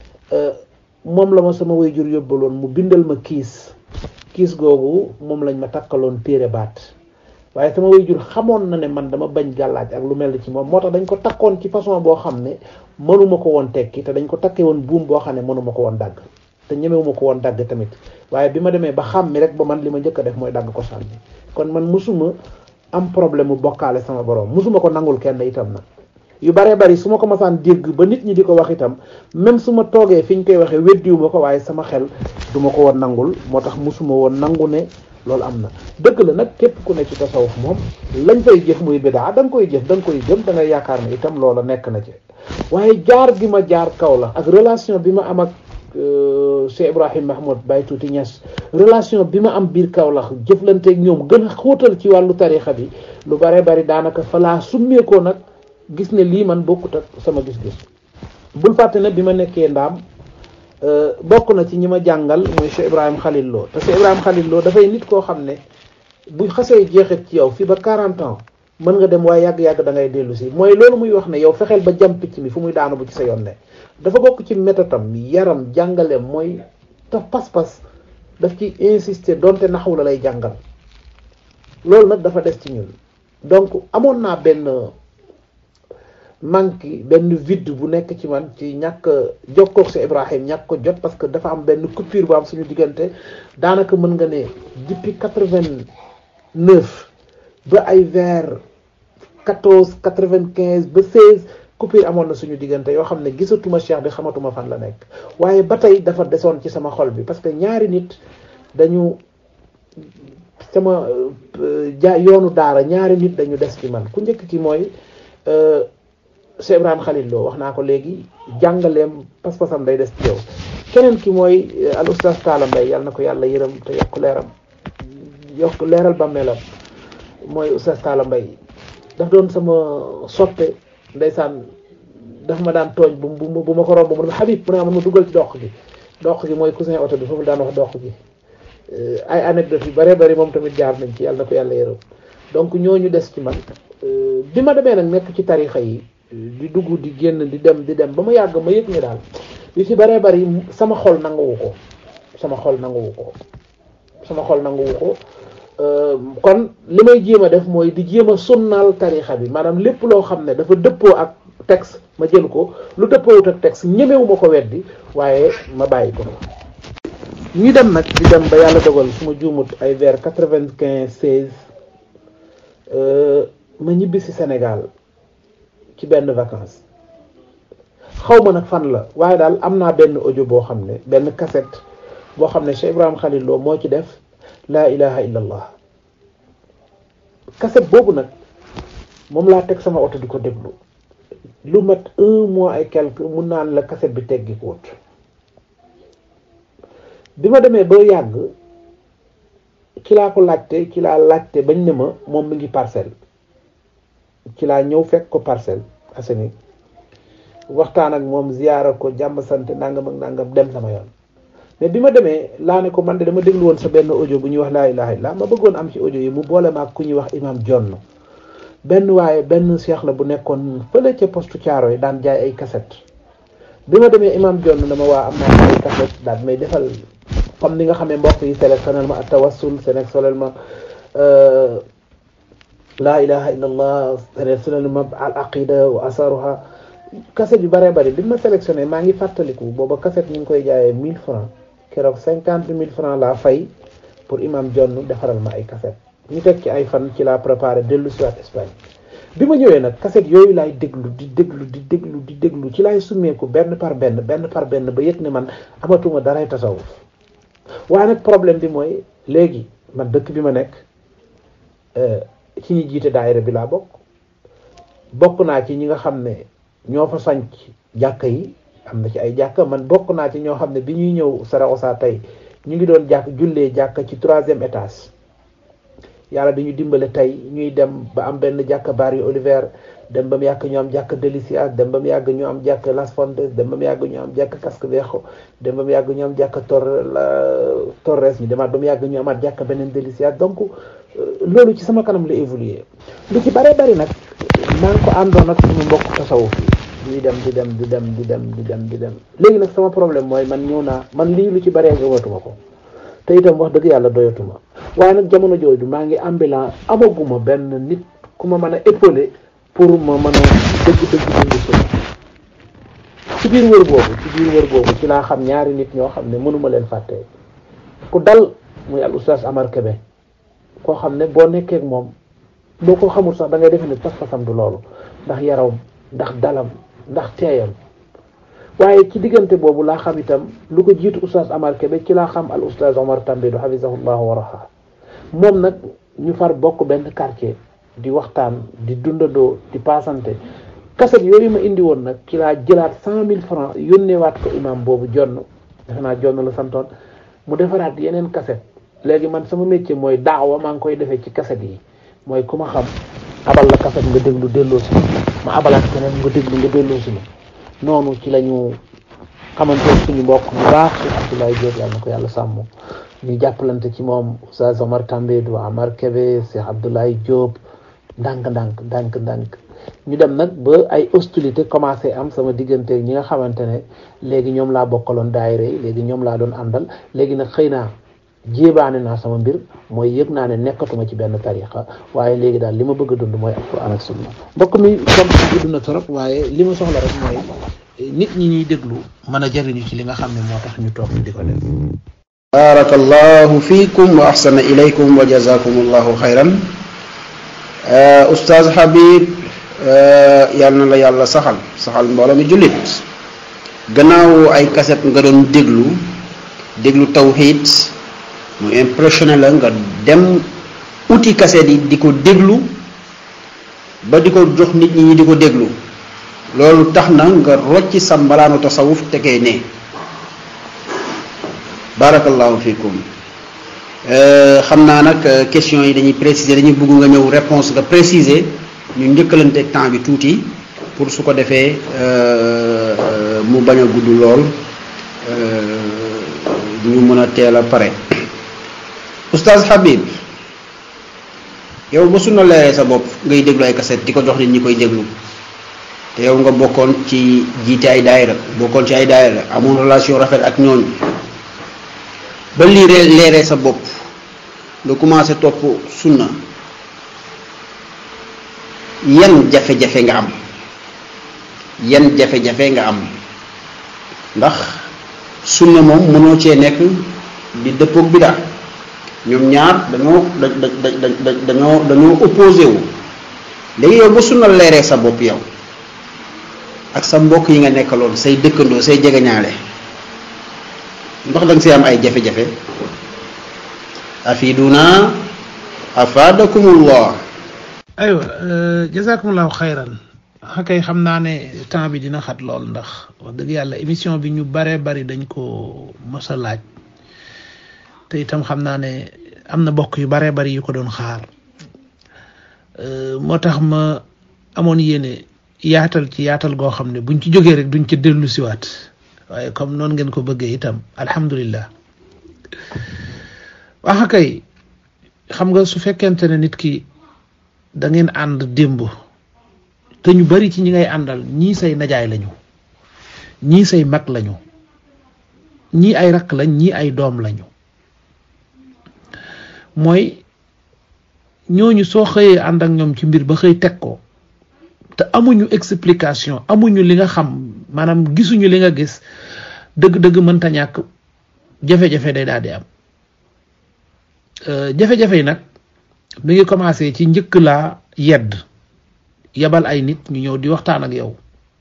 moom la ma sama waajur yóbbaloon mu bindal ma kiis kiis googu moom lañ ma takkaloon téere baat waaye sama waajur xamoon na ne man dama bañ gàllaaj ak lu mel ni ci moom moo tax dañ ko takkoon ci façon boo xam ne mënuma ko woon tekki te dañ ko takkee woon buum boo xam ne mënuma ko woon dagg te ñemewuma ko woon dagg tamit waaye bi ma demee ba xam mi rek ba man li ma njëkk a def mooy dagg ko sànni kon man musuma am problème mu bokkaale sama borom musuma ko nangul kenn itam nag yu baree bari su ma ko masaan dégg ba nit ñi di ko wax itam même su ma toogee fi ñu koy waxee weddiwuma ko waaye sama xel du ma ko woon nangul moo tax musuma woon nangu ne loolu am na dëgg la nag képp ku ne ci tasawuf moom lañ fay jëf muy bidaa da nga koy jëf da nga koy gëm da nga yaakaar ne itam loola nekk na ci waaye jaar gi ma jaar kaw la ak relation bi ma am ak Cheikh Ibrahim Mahmoud Baye Tuuti Ñas relation bi ma am biir kaw la jëflanteeg ñoom gën a xóotal ci wàllu tarixa bi lu bare bari daanaka fa laa summeekoo nag gis ne lii man bokkut ak sama gis-gis bul fàtte ne bi ma nekkee ndaam bokk na ci ñi ma jàngal mooy Cheikh Ibrahim Khalil Lo te Cheikh Ibrahim Khalil Lo dafay nit koo xam ne bu xasee jeexit ci yow fii ba quarante ans mën nga dem waaye yàgg-yàgg da ngay dellu si mooy loolu muy wax ne yow fexeel ba jam picc mi fu muy daanu bu ci sa yoon ne dafa bokk ci métodam yaram jàngaleem mooy te pas-pas daf ci insister donte naxaw la lay jàngal loolu nag dafa des ci ñun donc amoon naa benn manque benn vide bu nekk ci man ci ñàkk jokkoog sa Ibrahim ñàkk ko jot parce que dafa am benn coupure bu am suñu diggante daanaka mën nga ne depuis quatre-vingt-neuf ba ay vers quatorze quatre-vingt-quinze ba seize coupure amoon na suñu diggante yoo xam ne gisatuma cheikh bi xamatuma fan la nekk waaye ba tey dafa desoon ci sama xol bi parce que ñaari nit dañu sama ja yoonu daara ñaari nit dañu des ci man ku njëkk ki mooy Cheikh Ibrahim Khalil Lo wax naa ko léegi jàngaleem pas-pasam day des ci yow keneen ki mooy al oustaz Talla Mbaye yàlla na ko yàlla yërëm te yokk leeram yokk leeral bàmmeelam mooy oustaz Talla Mbaye daf doon sama soppe ndeysaan daf ma daan tooñ bu bu bu ma ko romb mu ne ma Habib mu ne ma dugal ci doq gi doq gi mooy cousin oto bi foofu daan wax doq gi ay anecdote yu bare bari moom tamit jaar nañ ci yàlla na ko yàlla yërëm donc ñooñu des ci man bi ma demee nag nekk ci tarixa yi di dugg di génn di dem di dem ba ma yàgg ma yëg ne daal yu ci bare bari sama xol nanguwu ko sama xol nanguwu ko sama xol nanguwu ko kon li may jéem a def mooy di jéem a sunnaal tarixa bi maanaam lépp loo xam ne dafa dëppoo ak texte ma jël ko lu dëppoowut ak texte ñemewu ma ko weddi waaye ma bàyyi ko ñu dem nag di dem ba yàlla dogal su ma juumut ay vers quatre-vingt-quinze seize ma ñibbi si Sénégal ci benn vacances xaw ma nag fan la waaye daal am naa benn audio boo xam ne benn cassette boo xam ne Cheikh Ibrahim Khalil Lo moo ci def laa ilaha illa allah cassette boobu nag moom laa teg sama oto di ko déglu lu mat un mois et quelque mun naan la cassette bi teggi ko wut bi ma demee ba yàgg ci laa ko laajte ci laa laajte bañ ne ma moom mi ngi Parcelles ci laa ñëw fekk ko Parcelles Assainies waxtaan ak moom ziyaara ko jàmm sant nangam ak nangam dem sama yoon mais bi ma demee laa ne ko man de dama déglu woon sa benn audio bu ñuy wax laa ilaha illallah ma bëggoon am ci audio yi mu boole ma ak ku ñuy wax imam Jonn benn waaye benn cheikh la bu nekkoon fële ca postu Thiaroye yi daan jaay ay cassette bi ma demee imam Jonn dama waa am naa ay cassette daal may defal comme ni nga xamee mbokk yi sélectionnel ma at-tawassul sélectionnel ma laa ilaha illa allah sélectionnel ma al aqida wa asaruha cassette yu bëree bëri bi ma sélectionné maa ngi fàttaliku booba cassette ñu ngi koy jaayee mille francs keroog cinquante mille francs laa fay pour imam Jonn defaral ma ay cassette ñu teg ci ay fan ci laa préparé dellu si waat Espagne bi ma ñëwee nag cassette yooyu laay déglu di déglu di déglu di déglu ci laay summeeku benn par benn benn par benn ba yëg ne man amatuma daray tasawuf waaye nag problème bi mooy léegi man dëkk bi ma nekk ci ñi jiite daayira bi laa bokk bokk naa ci ñi nga xam ne ñoo fa sanc jàkka yi am na ci ay jàkka man bokk naa ci ñoo xam ne bi ñuy ñëw Saraxosa tey ñu ngi doon jàkk jullee jàkka ci troisième étage yàlla dañu dimbale tey ñuy dem ba am benn jàkka Barry Oliver dem ba mu yàgg ñu am jàkka Delicias dem ba mu yàgg ñu am jàkka Las Fontes dem ba mu yàgg ñu am jàkka Casco Viejo dem ba mu yàgg ñu am jàkka Torre Torres ñu demaat ba mu yàgg ñu amaat jàkka beneen Delicias donc loolu ci sama kanam la évoluer lu ci bare bari nag maa ngi ko àndoon ak suñu mbokk tasawuf yi di dem di dem di dem di dem di dem di dem léegi nag sama problème mooy man ñëw naa man lii lu ci baree gëmatuma ko te itam wax dëgg yàlla doyatuma waaye nag jamono jooju maa ngi ambulant amaguma benn nit ku ma mën a épauler pour ma mën a dëgg dëgg dund sunna ci biir wër boobu ci biir wër boobu ci laa xam ñaari nit ñoo xam ne mënuma leen fàtte ku dal muy al oustaz Amar Kébé koo xam ne boo nekkee ak moom boo ko xamul sax da ngay defe ne pas-pasam du loolu ndax yaram ndax dalam ndax teeyam waaye ci diggante boobu laa xam itam lu ko jiitu oustaz Amar Kébé ci laa xam al oustaz Omar Tambidou hafizahullahu wa raha moom nag ñu far bokk benn quartier di waxtaan di dundandoo di paasante kaset yooyu ma indi woon nag ci laa jëlaat cent mille francs yónneewaat ko imam boobu jonn defe naa jonn la santoon mu defaraat yeneen kaset léegi man sama métier mooy daawa maa ngi koy defee ci kaset yi mooy ku ma xam abal la kaset nga déglu delloo si ma abalaat keneen nga déglu nga delloo si ma noonu ci la ñu xamante suñu mbokk bu baax ci Abdoulaye Diop yàlla na ko yàlla sàmm ñu jàppalante ci moom Oustaz Omar Tambidou Amar Kébé Cheikh Abdoulaye Diop ndànk ndànk ndànk ndànk ñu dem nag ba ay hostilité commencé am sama diggante ñi nga xamante ne léegi ñoom laa bokkaloon daayira yi léegi ñoom laa doon àndal léegi nag xëy naa jéebaane naa sama mbir mooy yëg naa ne nekkatuma ci benn tariqa waaye léegi daal li ma bëgg a dund mooy alquran ak sunna mbokk mi comme gudd na trop waaye li ma soxla rek mooy nit ñi ñuy déglu mën a jariñu ci li nga xam ne moo tax ñu toog di ko def. barakallahu fiikum wa ahsana ilaykum wa jazakumullahu xayran. Oustaz Habib yal na la yàlla saxal saxal mbooloo mi jullit gannaaw ay kaset nga doon déglu déglu tawhid mu impressionné la nga dem uti kaset yi di ko déglu ba di ko jox nit ñi di ko déglu loolu tax na nga rocci sa mbalaanu tasawuf tegee ne barakallahu fiikum. xam naa nag question yi dañuy préciser dañuy bëgg nga ñëw réponse nga préciser ñu njëkkalante temps bi tuuti pour su ko defee mu bañ a gudd lool ñu mën a teel a pare. Oustaz Habib yow ba su na leeree sa bopp ngay déglu ay cassette di ko jox nit ñi koy déglu te yow nga bokkoon ci jiite ay daayira bokkoon ci ay daayira amoon relation rafet ak ñooñu ba lii leeree sa bopp nga commencé topp sunna yan jafe-jafe nga am yan jafe-jafe nga am ndax sunna moom mënoo cee nekk di dëppoog bidaa ñoom ñaar dañoo da da da dañoo dañoo opposé wu léegi yow ba sunna leeree sa bopp yow ak sa mbokk yi nga nekkaloon say dëkkandoo say jegeñaale ndax danga see am ay jafe-jafe afiduna afadakumullah. aywa jazakumullahu xayran xakay xam naa ne temps bi dina xat lool ndax wax dëgg yàlla émission bi ñu bare bari dañ ko mos a laaj te itam xam naa ne am na bokk yu bare bari yu ko doon xaar moo tax ma amoon yéene yaatal ci yaatal goo xam ne buñ ci jógee rek duñ ci dellu siwaat waaye comme noonu ngeen ko bëggee itam alhamdulillah. waxa kay xam nga su fekkente ne nit ki da ngeen ànd démb te ñu bari ci ñi ngay àndal ñii say najaay lañu ñii say mag lañu, ñii ay rakk lañ, ñii ay doom lañu. mooy ñooñu soo xëyee ànd ak ñoom ci mbir ba xëy teg ko te amuñu explication, amuñu li nga xam, maanaam gisuñu li nga gis, dëgg-dëgg mënta ñàkk jafe-jafe day daal di am. jafe-jafe yi nag mi ngi commencé ci njëkk laa yedd, yebal ay nit ñu ñëw di waxtaan ak yow,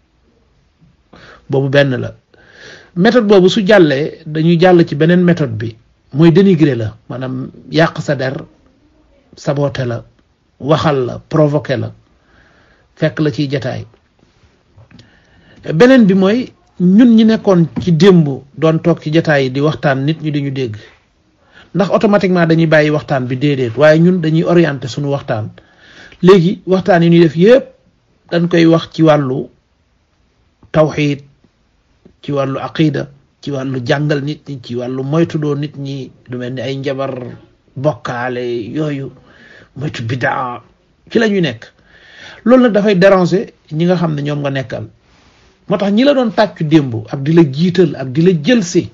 boobu benn la. méthode boobu su jàllee dañuy jàll ci beneen méthode bi, mooy dénigrer la, maanaam yàq sa der, saboter la, waxal la, provoquer la, fekk la ciy jataay. beneen bi mooy ñun ñi nekkoon ci démb doon toog ci jataay yi di waxtaan, nit ñi dañu dégg, ndax automatiquement dañuy bàyyi waxtaan bi, déedéet, waaye ñun dañuy orienter suñu waxtaan. léegi waxtaan yi ñuy def yépp dañ koy wax ci wàllu tawxiid, ci wàllu aqida, ci wàllu jàngal nit ñi, ci wàllu moytudoo nit ñi lu mel ni ay njabar, bokkaale, yooyu moytu bidaa, ci la ñuy nekk. loolu nag dafay déranger ñi nga xam ne ñoom nga nekkal. moo tax ñi la doon tàccu démb ak di la jiital ak di la jël si,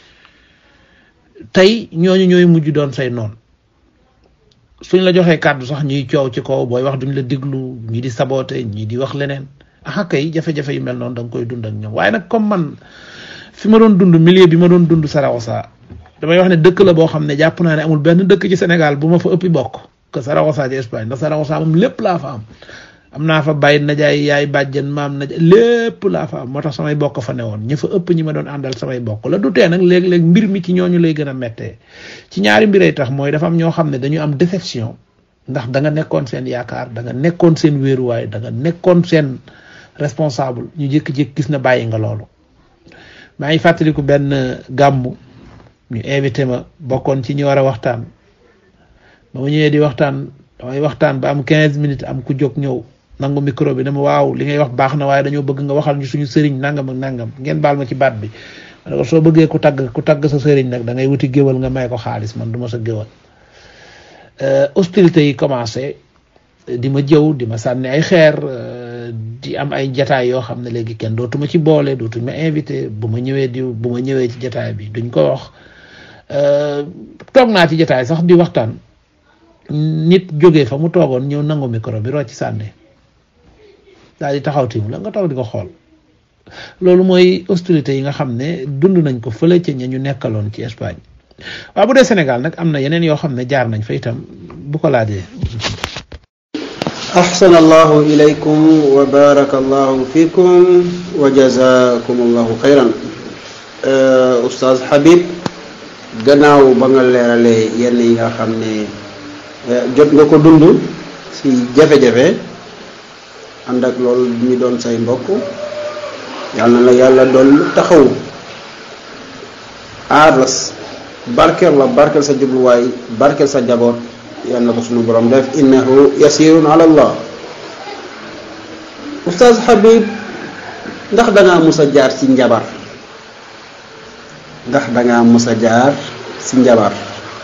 tey ñooñu ñooy mujj doon say noon. suñ la joxee kàddu sax ñuy coow ci kaw, booy wax duñ la diglu, ñii di saboté, ñii di wax leneen. ah kay jafe-jafe yu mel noonu da nga koy dund ak ñoom. waaye nag comme man fi ma doon dund, milieu bi ma doon dund Saragossa, damay wax ne dëkk la boo xam ne jàpp naa ne amul benn dëkk ci Sénégal bu ma fa ëppi bokk que Saragossa ci Espagne. ndax Saragossa moom lépp laa fa am. am naa fa bàyyi najaay, yaay, bàjjen, maam, najaay, lépp laa fa am. moo tax samay bokk fa ne woon, ña fa ëpp ñi ma doon àndal samay bokk la. du tee nag léeg-léeg mbir mi ci ñooñu lay gën a mettee. ci ñaari mbiray tax, mooy dafa am ñoo xam ne dañu am déception, ndax da nga nekkoon seen yaakaar, da nga nekkoon seen wéeruwaay, da nga nekkoon seen responsable, ñu jékki-jékki gis na bàyyi nga loolu. maa ngi fàttaliku benn gàmmu ñu invité ma, bokkoon ci ñu war a waxtaan. ba ma ñëwee di waxtaan, damay waxtaan ba am quinze minutes, am ku jóg ñëw nangu micro bi ne ma waaw li ngay wax baax na, waaye dañoo bëgg nga waxal ñu suñu sëriñ nangam ak nangam, ngeen baal ma ci baat bi. ma ne ko soo bëggee ku tagg ku tagg sa sëriñ nag da ngay wuti géwal nga may ko xaalis, man du ma sa géwal. hostilité yi commencé di ma jëw, di ma sànni ay xeer, di am ay jataay yoo xam ne léegi kenn dootuma ci boole, dootuñ ma invité. bu ma ñëwee di bu ma ñëwee ci jataay bi duñ ko wax. toog naa ci jataay sax di waxtaan, nit jógee fa mu toogoon ñëw nangu micro bi rocc ci sànni, daal di taxaw tiim la, nga taw di ko xool. loolu mooy hostilité yi nga xam ne dund nañ ko fële ca ña ñu nekkaloon ci Espagne. waaw bu dee Sénégal nag am na yeneen yoo xam ne jaar nañ fa itam, bu ko laajee. ahsana allahu ilaykum wa baraka allahu fikum wa jazakum allahu xayran. Oustaz Habib, gannaaw ba nga leeralee yenn yi nga xam ne jot nga ko dund ci jafe-jafe ànd ak loolu ñu doon say mbokk, yal na la yàlla doon taxaw, aar la, barkeel la, barkeel sa jubluwaay, barkeel sa jaboot, yal na ko sunu borom def, innahu yasirun ala allah. Oustaz Habib, ndax dangaa mus a jaar ci njabar ndax dangaa mus a jaar ci njabar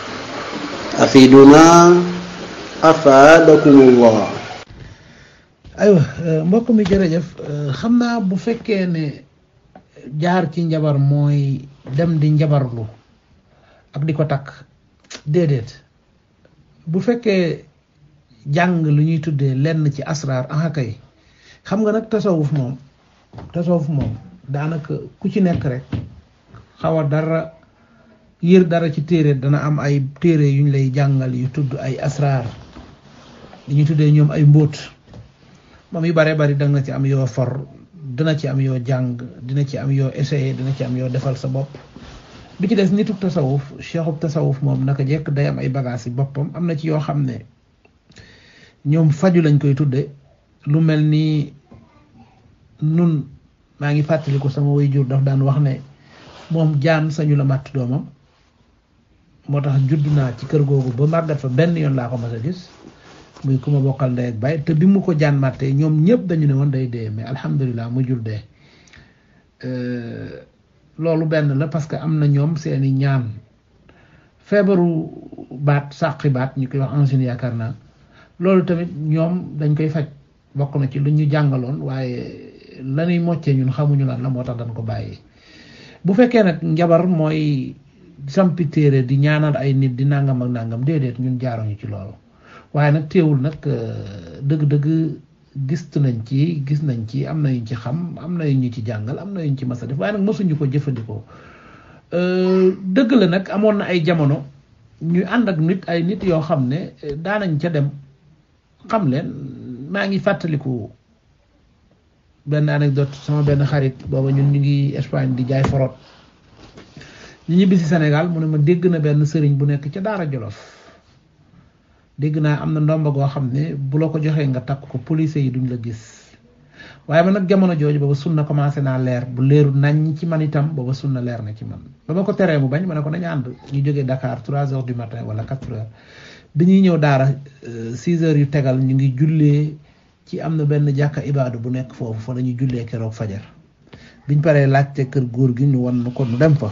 afiduna afadakumullah. aywa mbokk mi jërëjëf. xam naa bu fekkee ne jaar ci njabar mooy dem di njabarlu ak di ko takk, déedéet. bu fekkee jàng lu ñuy tuddee lenn ci asraar, aha kay. xam nga nag tasawuf moom tasawuf moom daanaka ku ci nekk rek xaw a dara yër dara ci téere, dana am ay téere yuñ lay jàngal yu tudd ay asraar, li ñuy tuddee ñoom ay mbóot. moom yu bare bari danga ci am yoo for, dina ci am yoo jàng, dina ci am yoo essayé, dina ci am yoo defal sa bopp. bi ci des nituk tasawuf, cheikhub tasawuf moom naka jekk day am ay bagages yi boppam. am na ci yoo xam ne ñoom faju lañ koy tudde, lu mel ni nun maa ngi fàttaliku sama waajur daf daan wax ne moom jaan sañu la màtt doomam. moo tax judd naa ci kër googu ba màggat fa, benn yoon laa ko mas a gis, muy ku ma bokkal ndey ak baay. te bi mu ko jaan màttee ñoom ñëpp dañu ne woon day dee, mais alhamdulilah mu jur dee. loolu benn la, parce que am na ñoom seeni ñaan. feebaru baat, sàqi baat ñu koy wax angine yaakaar naa, loolu tamit ñoom dañ koy faj, bokk na ci lu ñu jàngaloon. waaye lañuy moccee ñun xamuñu lan la moo tax dañ ko bàyyi. bu fekkee nag njabar mooy sampi téere di ñaanal ay nit di nangam ak nangam déedéet ñun jaaruñu ci loolu waaye nag teewul nag dëgg-dëgg gis nañ ci gis nañ ci am na yuñ ci xam am na yu ñu ci jàngal am na yuñ ci mas a def waaye nag mosuñu ko jëfandikoo dëgg la nag amoon na ay jamono ñuy ànd ak nit ay nit yoo xam ne daanañ ca dem xam leen maa ngi fàttaliku benn anecdote sama benn xarit booba ñun ñu ngi Espagne di jaay forot ñu ñibbi si Sénégal mu ne ma dégg na benn sëriñ bu nekk ca Daara Jolof dégg naa am na ndomba goo xam ne bu la ko joxee nga takk ko police yi duñ la gis waaye man nag jamono jooju booba sunna commencé naa leer bu leeru nañ ci man itam booba sunna leer na ci man ba ma ko teree mu bañ ma ne ko nañu ànd ñu jógee Dakar trois heures du matin wala quatre heures dañuy ñëw Daara six heures yu tegal ñu ngi jullee ci am na benn jàkka ibaadu bu nekk foofu fa la ñuy jullee keroog fajar biñ paree laajte kër góor gi ñu wan ko nu dem fa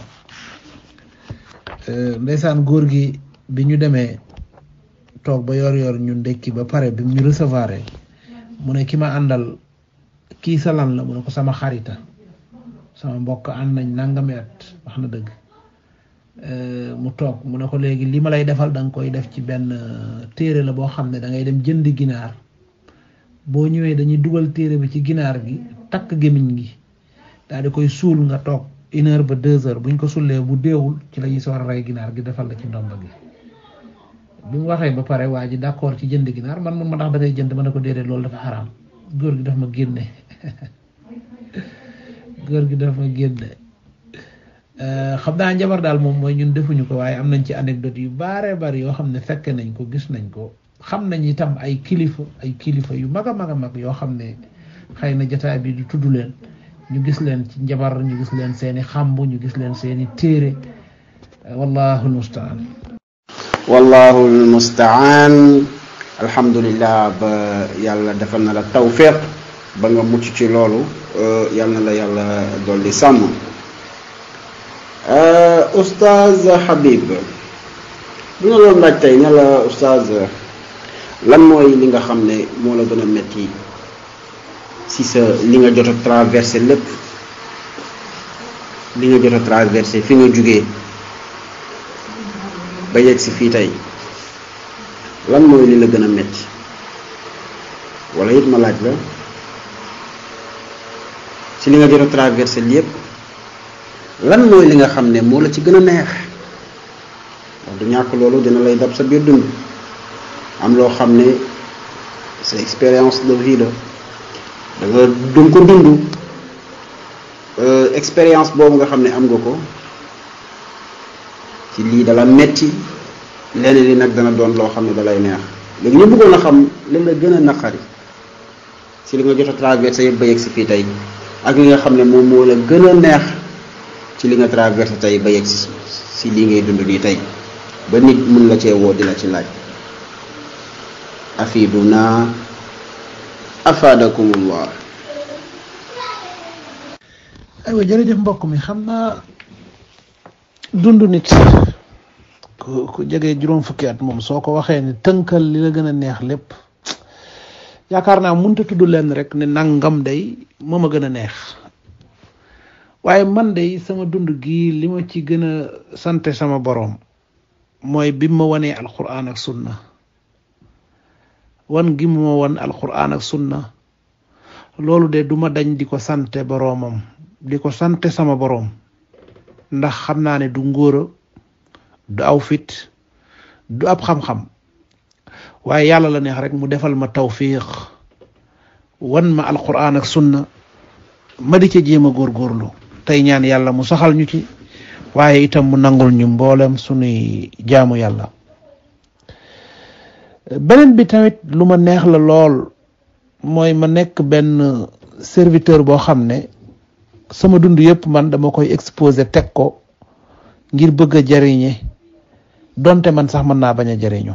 ndeysaan góor gi bi ñu demee toog ba yor yor ñu ndekki ba pare bi ñu recevoir mu ne ki ma àndal kii sa lan la mu ne ko sama xarita sama mbokk ànd nañ nangami at wax na dëgg mu toog mu ne ko léegi li ma lay defal da nga koy def ci benn téere la boo xam ne da ngay dem jënd ginaar boo ñëwee dañuy dugal téere bi ci ginaar gi takk gémmiñ gi daal di koy suul nga toog une heure ba deux heures buñ ko sullee bu deewul ci la ñuy soor a rey ginaar gi defal la ci ndomba gi bi mu waxee ba pare waa ji d'accord ci jënd ginaar man mun ma tax da ngay jënd ma ne ko déedéet loolu dafa xaraam góor gi daf ma génne góor gi daf ma génne xam naa njabar daal moom mooy ñun defuñu ko waaye am nañ ci anecdote yu bare bari yoo xam ne fekke nañ ko gis nañ ko xam nañ itam ay kilifa ay kilifa yu mag a mag a mag yoo xam ne xëy na jotaay bi du tudd leen ñu gis leen ci njabar ñu gis leen seeni xamb ñu gis leen seeni téere wallahu almustaan wallahu almustaan alhamdulillah ba yàlla defal na la tawfiq ba nga mucc ci loolu yal na la yàlla dolli sàmm Oustaz Habib bu ñu doon laaj tey ne la Oustaz lan mooy li nga xam ne moo la gën a metti si sa li nga jot a traversé lépp li nga jot a traversé fi nga jugee ba yegg si fii tey lan mooy li la gën a metti wala it ma laaj la si li nga jot a traversé lépp lan mooy li nga xam ne moo la ci gën a neex wax du ñàkk loolu dina lay dab sa biir dund am loo xam ne sa expérience de vie la da nga dun ko dund expérience boobu nga xam ne am nga ko ci lii dala metti leneen li nag dana doon loo xam ne dalay neex léegi ñu bëggoon a xam li la gën a naqari si li nga jot a traversé yëpp ba yegg si fii tey ak li nga xam ne moom moo la gën a neex ci li nga traversé tey ba yegg si si lii ngay dund nii tey ba nit mun la cee woo di la ci laaj afiduna afadakumullah. aywa jërëjëf mbokk mi xam naa dund nit ku ku jege juróom fukki at moom soo ko waxee ne tënkal li la gën a neex lépp yaakaar naa mënut a tudd leen rek ne nangam day moo ma gën a neex waaye man day sama dund gi li ma ci gën a sante sama boroom mooy bi ma wanee alquran ak sunna wan gi ma wan alquran ak sunna loolu de duma dañ di ko sante boroomam di ko sante sama boroom ndax xam naa ne du ngóora du aw fit du ab xam-xam waaye yàlla la neex rek mu defal ma tawfiq wan ma alquran ak sunna ma di ca jéem a góorgóorlu tey ñaan yàlla mu saxal ñu ci waaye itam mu nangul ñu mboolem sunuy jaamu yàlla. beneen bi tamit lu ma neex la lool mooy ma nekk benn serviteur boo xam ne sama dund yëpp man dama koy exposé teg ko ngir bëgg a jariñe donte man sax mën naa bañ a jariñu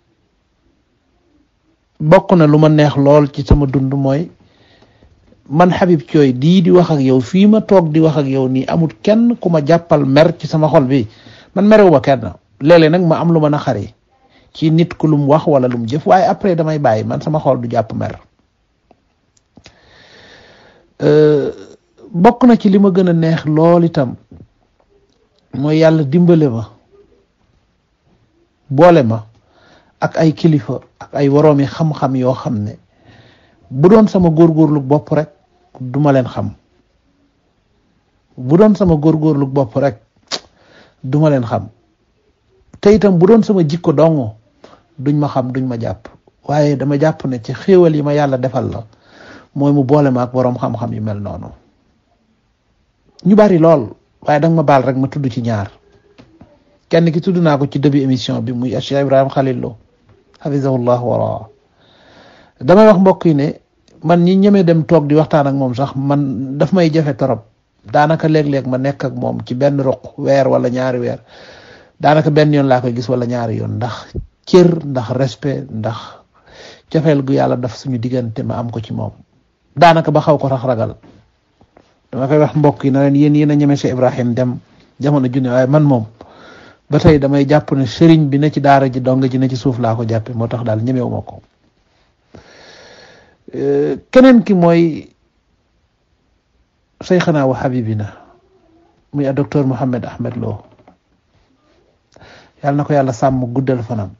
bokk na lu ma neex lool ci sama dund mooy man Habib Thioye dii di wax ak yow fii ma toog di wax ak yow nii amul kenn ku ma jàppal mer ci sama xol bi man merewuma kenn léeg-léeg nag ma am lu ma naqari ci nit ku lum wax wala lum jëf waaye après damay bàyyi man sama xol du jàpp mer bokk na ci li ma gën a neex lool itam mooy yàlla dimbale ma boole ma ak ay kilifa ak ay woroomi xam-xam yoo xam ne bu doon sama góorgóorlu bopp rek duma leen xam bu doon sama góorgóorlu bopp rek duma leen xam te itam bu doon sama jikko dongo duñ ma xam duñ ma jàpp waaye dama jàpp ne ci xéewal yi ma yàlla defal la mooy mu boole ma ak boroom xam-xam yu mel noonu ñu bari lool waaye danga ma baal rek ma tudd ci ñaar kenn ki tudd naa ko ci début émission bi muy Cheikh Ibrahima Khalil Lo hafizahullah wara damay wax mbokk yi ne man ñi ñemee dem toog di waxtaan ak moom sax man daf may jafe torop daanaka léeg-léeg ma nekk ak moom ci benn ruq weer wala ñaari weer daanaka benn yoon laa koy gis wala ñaari yoon ndax cër ndax respect ndax cofeel gu yàlla daf suñu diggante ma am ko ci moom daanaka ba xaw ko rax ragal dama koy wax mbokk yi na leen yéen yéen a ñeme Cheikh Ibrahim dem jamono junne waaye man moom ba tey damay jàpp ne sëriñ bi ne ci daara ji dong ji ne ci suuf laa ko jàppe moo tax daal ñemewu ma ko keneen ki mooy Seyxana wa Habibina muy a docteur Mohamed Ahmed Lo yàlla na ko yàlla sàmm guddal fanam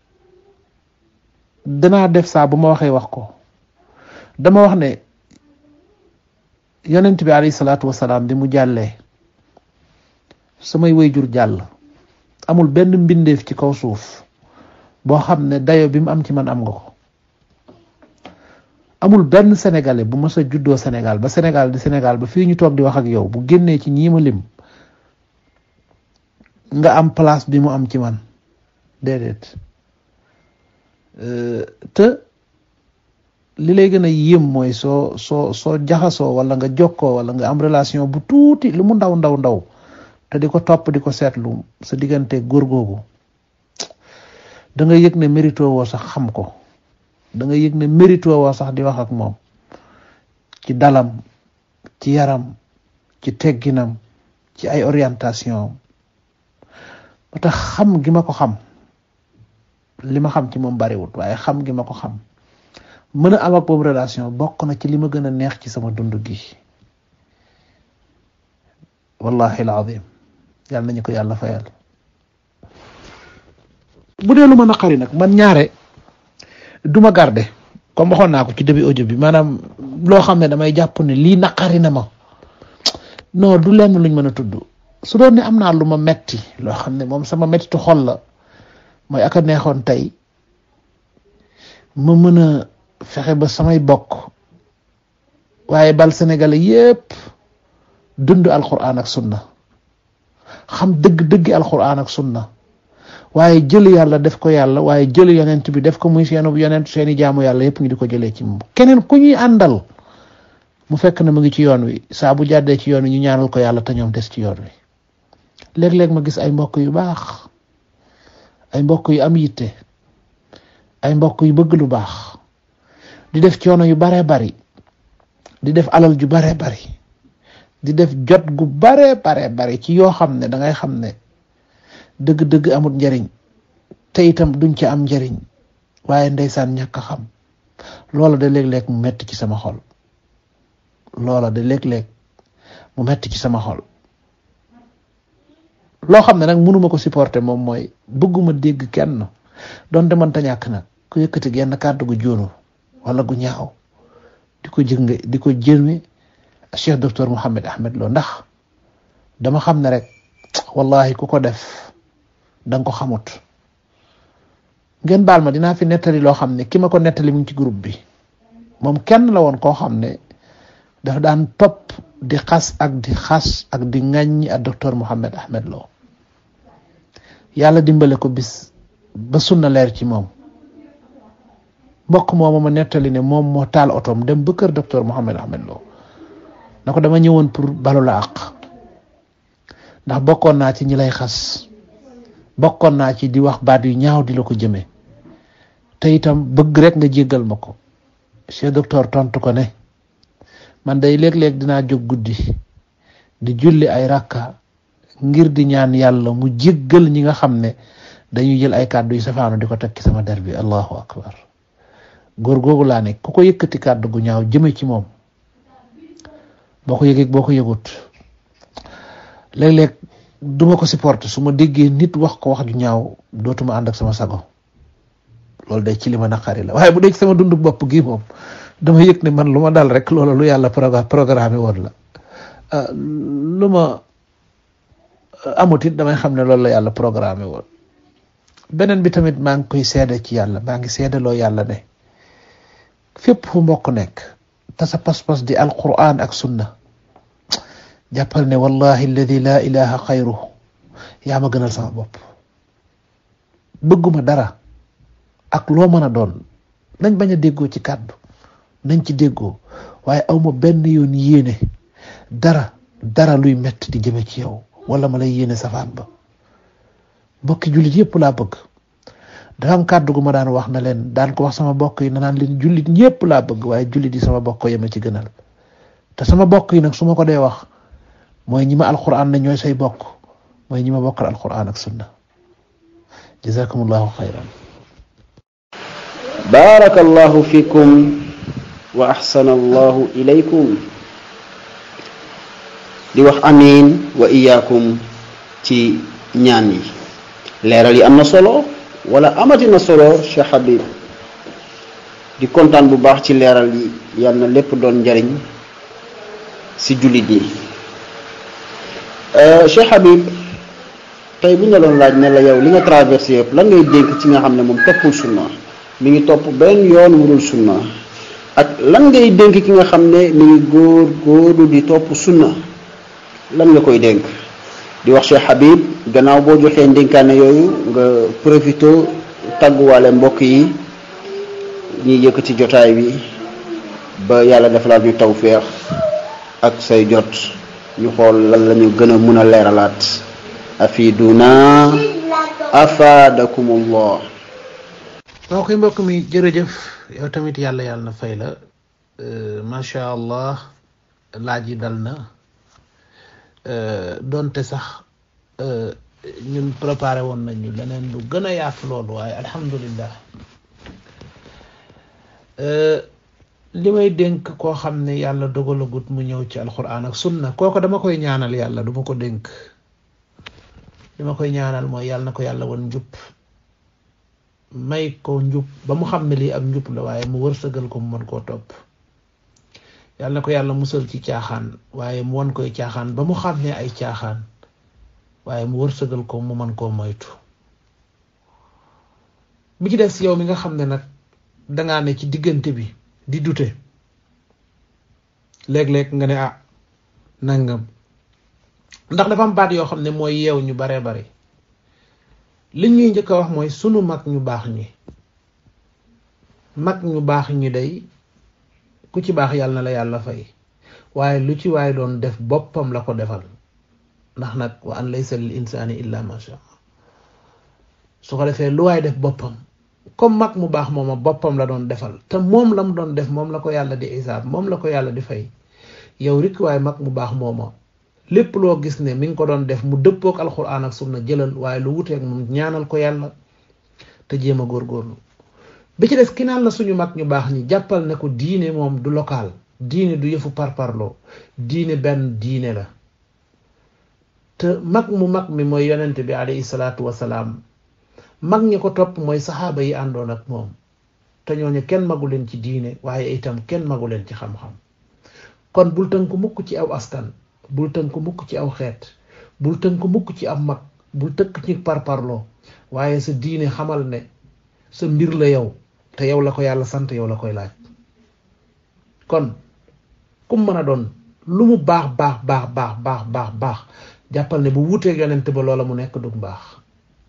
danaa def saa bu ma waxee wax ko dama wax ne yonent bi alayhi salaatu wasalaam bi mu jàllee samay wayjur jàll amul benn mbindeef ci kaw suuf boo xam ne dayo bi mu am ci man am nga ko amul benn sénégalais bu mës a juddoo Sénégal ba Sénégal di Sénégal ba fii ñu toog di wax ak yow bu génnee ci ñii ma lim nga am place bi mu am ci man déedéet te li lay gën a yéem mooy soo soo soo jaxasoo wala nga jokkoo wala nga am relation bu tuuti lu mu ndaw ndaw ndaw te di ko topp di ko seetlu sa diggante góor googu da nga yëg ne mérito woo sax xam ko da nga yëg ne mérito woo sax di wax ak moom ci dalam ci yaram ci tegginam ci ay orientation ba tax xam gi ma ko xam li ma xam ci moom bariwut waaye xam gi ma ko xam mën a am ak boobu relation bokk na ci li ma gën a neex ci sama dund gi wallahi alazim yàlla nañu ko yàlla fayal bu dee lu ma naqari nag man ñaare duma garde comme waxoon naa ko ci début audio bi maanaam loo xam ne damay jàpp ne lii naqari na ma non du lenn luñ mën a tudd su doon ne am naa lu ma metti loo xam ne moom sama mettitu xol la mooy aka neexoon tey ma mën a fexe ba samay bokk waaye bal sénégalais yépp dund alquran ak sunna xam dëgg-dëgg alquran ak sunna waaye jël yàlla def ko yàlla waaye jël yonent bi def ko muy seenu yonent seeni jaamu yàlla yépp ñu di ko jëlee ci moom keneen ku ñuy àndal mu fekk na mu ngi ci yoon wi saa bu jàddee ci yoon wi ñu ñaanal ko yàlla te ñoom des ci yoon wi léeg-léeg ma gis ay mbokk yu baax ay mbokk yu am yitte ay mbokk yu bëgg lu baax di def coono yu bare bari di def alal ju bare bari di def jot gu bare bare bari ci yoo xam ne dangay xam ne dëgg-dëgg amul njariñ te itam duñ ci am njariñ waaye ndeysaan ñàkk a xam loola de léeg-léeg mu metti ci sama xol loola de léeg-léeg mu metti ci sama xol loo xam ne nag mënuma ko supporter moom mooy bëgguma dégg kenn donte mënta ñàkk nag ku yëkkati genn kàddu gu jóonu wala gu ñaaw di ko jënge di ko jëme Cheikh docteur Mohamed Ahmed Lo ndax dama xam ne rek wallahi ku ko def danga ko xamut ngeen baal ma dinaa fi nettali loo xam ne ki ma ko nettali mu ngi ci groupe bi moom kenn la woon koo xam ne dafa daan topp di xas ak di xas ak di ŋàññi ak docteur Mohamed Ahmed Lo yàlla dimbale ko bis ba sunna leer ci moom mbokk mooma ma nettali ne moom moo taal otoom dem ba kër docteur Mohamed Ahmed Lo na ko dama ñëwoon pour balu la àq ndax bokkoon naa ci ñi lay xas bokkoon naa ci di wax baat yu ñaaw di la ko jëme te itam bëgg rek nga jéggal ma ko Cheikh docteur tontu ko ne man day léeg-léeg dinaa jóg guddi di julli ay rakka ngir di ñaan yàlla mu jéggal ñi nga xam ne dañuy jël ay kàddu yu safaanu di ko teg ci sama der bi allahu akbar góor googu laa ne ku ko yëkkati kàddu gu ñaaw jëme ci moom boo ko yëgeeg boo ko yëgut léeg-léeg duma ko supporter su ma déggee nit wax ko wax ju ñaaw dootuma ànd ak sama sago loolu day ci li ma naqari la waaye bu dee ci sama dundu bopp gi moom dama yëg ne man lu ma dal rek loolu lu yàlla programme woon la lu ma amut it damay xam ne loolu la yàlla programme woon. beneen bi tamit maa ngi koy seede ci yàlla maa ngi seedaloo yàlla ne fépp fu mbokk nekk te sa pas-pas di alquran ak sunna jàppal ne wallahi alladi la ilaha xayruhu yaa ma gënal sama bopp. bëgguma dara ak loo mën a doon nañ bañ a déggoo ci kàddu nañ ci déggoo waaye awma benn yoon yéene dara dara luy metti di jëme ci yow wala ma lay yéene safaan ba. mbokki jullit yépp laa bëgg dafa am kàddu gu ma daan wax na leen daan ko wax sama bokk yi na naan leen jullit ñépp laa bëgg waaye jullit yi sama bokk yi ma ci gënal te sama bokk yi nag su ma ko dee wax mooy ñi ma alquran ne ñooy say bokk mooy ñi ma bokkal alquran ak sunna. jazakumullahu xayran. barakallahu fikum wa ahsana allahu ilaykum. di wax amin wa iyaakum ci ñaan yi. leeral yi am na solo wala amati na solo Cheikh Habib di kontaan bu baax ci leeral yi yal na lépp doon njariñ si jullit yi. Cheikh Habib tey bu ñu la doon laaj ne la yow li nga traversé yëpp lan ngay dénk ci nga xam ne moom toppul sunna mi ngi topp benn yoon wurul sunna ak lan ngay dénk ki nga xam ne mi ngi góor góorlu di topp sunna lan nga koy dénk. di wax Cheikh Habib gannaaw boo joxee ndénkaane yooyu nga profité tàgguwaale mbokk yi ñuy yëkkati jotaay bi ba yàlla defalaat ñu tawfeex ak say jot ñu xool lan la ñu gën a mun a leeralaat. afiduna afadakumullah. moo koy mbokk mi jërëjëf yow tamit yàlla yàlla na fay la macha allah laaj yi dal na. donte sax ñun préparé woon nañu leneen lu gën a yaatu loolu waaye alhamdulillah li may dénk koo xam ne yàlla dogalagut mu ñëw ci alquran ak sunna kooko dama koy ñaanal yàlla du ma ko dénk li ma koy ñaanal mooy yàlla na ko yàlla won njub may ko njub ba mu xam ne lii ak njub la waaye mu wërsëgal ko mu mën koo topp yàlla na ko yàlla musal ci caaxaan waaye mu won koy caaxaan ba mu xam ne ay caaxaan waaye mu wërsëgal ko mu mën koo moytu. bi ci des yow mi nga xam ne nag dangaa ne ci diggante bi di dute léeg-léeg nga ne ah nangam ndax dafa am baat yoo xam ne mooy yeew ñu baree bari li ñuy njëkk a wax mooy sunu mag ñu baax ñi mag ñu baax ñi day ku ci baax yàlla na la yàlla fay waaye lu ci waay doon def boppam la ko defal ndax nag wa an laysa lil insani illa ma sha su ko defee lu waay def boppam comme mag mu baax mooma boppam la doon defal te moom la mu doon def moom la ko yàlla di isaab moom la ko yàlla di fay yow rek waaye mag mu baax mooma lépp loo gis ne mi ngi ko doon def mu dëppook alxuraan ak sunna jëlal waaye lu wuteek moom ñaanal ko yàlla te jéem a góorgóorlu. bi ci des ki naan la suñu mag ñu baax ñi jàppal ne ko diine moom du local diine du yëfu parparloo diine benn diine la te mag mu mag mi mooy yonente bi alayhi salaatu wasalaam mag ñi ko topp mooy saxaaba yi àndoon ak moom te ñooñu kenn magu leen ci diine waaye itam kenn magu leen ci xam-xam kon bul tënk mukk ci aw askan bul tënk mukk ci aw xeet bul tënk mukk ci am mag bul tëkk ci parparloo waaye sa diine xamal ne sa mbir la yow te yow la ko yàlla sant yow la koy laaj. kon kum mën a doon lu mu baax baax baax baax baax baax baax jàppal ne bu wuteeg yonent ba loola mu nekk du baax.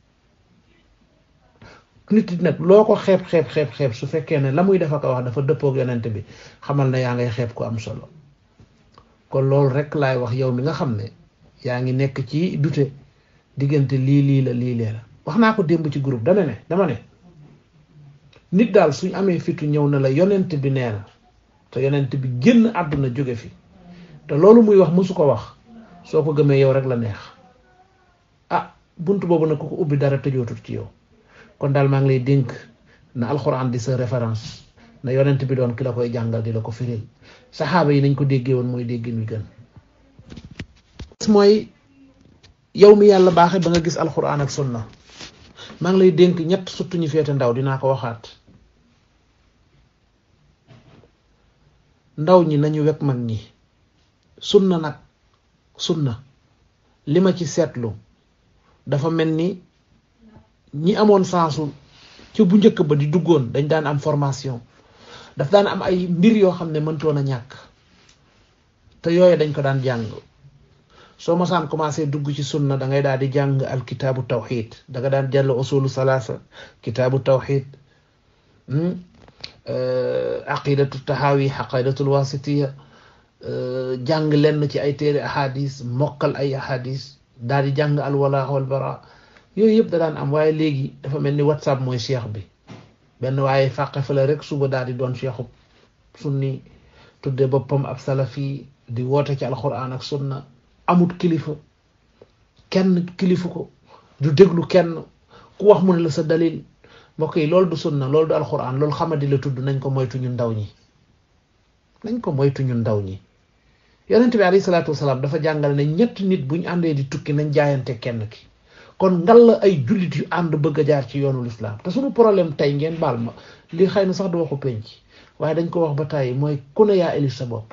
nit nag loo ko xeeb xeeb xeeb xeeb su fekkee ne la muy def ak wax dafa dëppoog yonent bi xamal ne yaa ngay xeeb ko am solo. kon loolu rek laay wax yow mi nga xam ne yaa ngi nekk ci dute diggante lii lii la lii lee la wax naa ko démb ci groupe dama ne dama ne nit daal suñ amee fitu ñëw na la yonent bi nee na te yonent bi génn àdduna jóge fi te loolu muy wax musu ko wax soo ko gëmee yow rek la neex ah bunt boobu nag ku ko ubbi dara tëjootut ci yow kon daal maa ngi lay dénk na alxuraan di sa référence na yonent bi doon ki la koy jàngal di la ko firil saxaaba yi nañ ko déggee woon mooy déggin wi gën mooy yow mi yàlla baaxe ba nga gis alquran ak sunna maa ngi lay dénk ñett surtout ñu féete ndaw dinaa ko waxaat ndaw ñi nañu wekk mag ñi sunna nag sunna li ma ci seetlu dafa mel ni ñi amoon sansu ci bu njëkk ba di duggoon dañ daan am formation daf daan am ay mbir yoo xam ne mëntoon a ñàkk te yooyu dañ ko daan jàng soo masaan commencé dugg ci sunna da ngay daal di jàng al kitaabu tawxid da nga daan jàll usulu salaasa kitaabu tawxid aqidatu tahawi aqidatul wasitiya jàng lenn ci ay téere ahadis mokkal ay ahadis daal di jàng al wala wal bara yooyu yëpp da daan am waaye léegi dafa mel ni whatsapp mooy cheikh bi benn waaye fàqe fa la rek suba daal di doon cheikhu sunni tudde boppam ab salafi di woote ci alquran ak sunna amut kilifa kenn kilifa ko du déglu kenn ku wax mu ne la sa dalil mbokk yi loolu du sunna loolu du alquran loolu xamadi la tudd nañ ko moytu ñun ndaw ñi nañ ko moytu ñun ndaw ñi yonent bi alayhi salaatu wasalaam dafa jàngale ne ñetti nit buñ àndee di tukki nañ jaayante kenn ki kon ngal la ay jullit yu ànd bëgg a jaar ci yoonu lislaam te suñu problème tey ngeen baal ma li xëy na sax du waxu penc waaye dañ ko wax ba tey mooy ku ne yaa élif sa bopp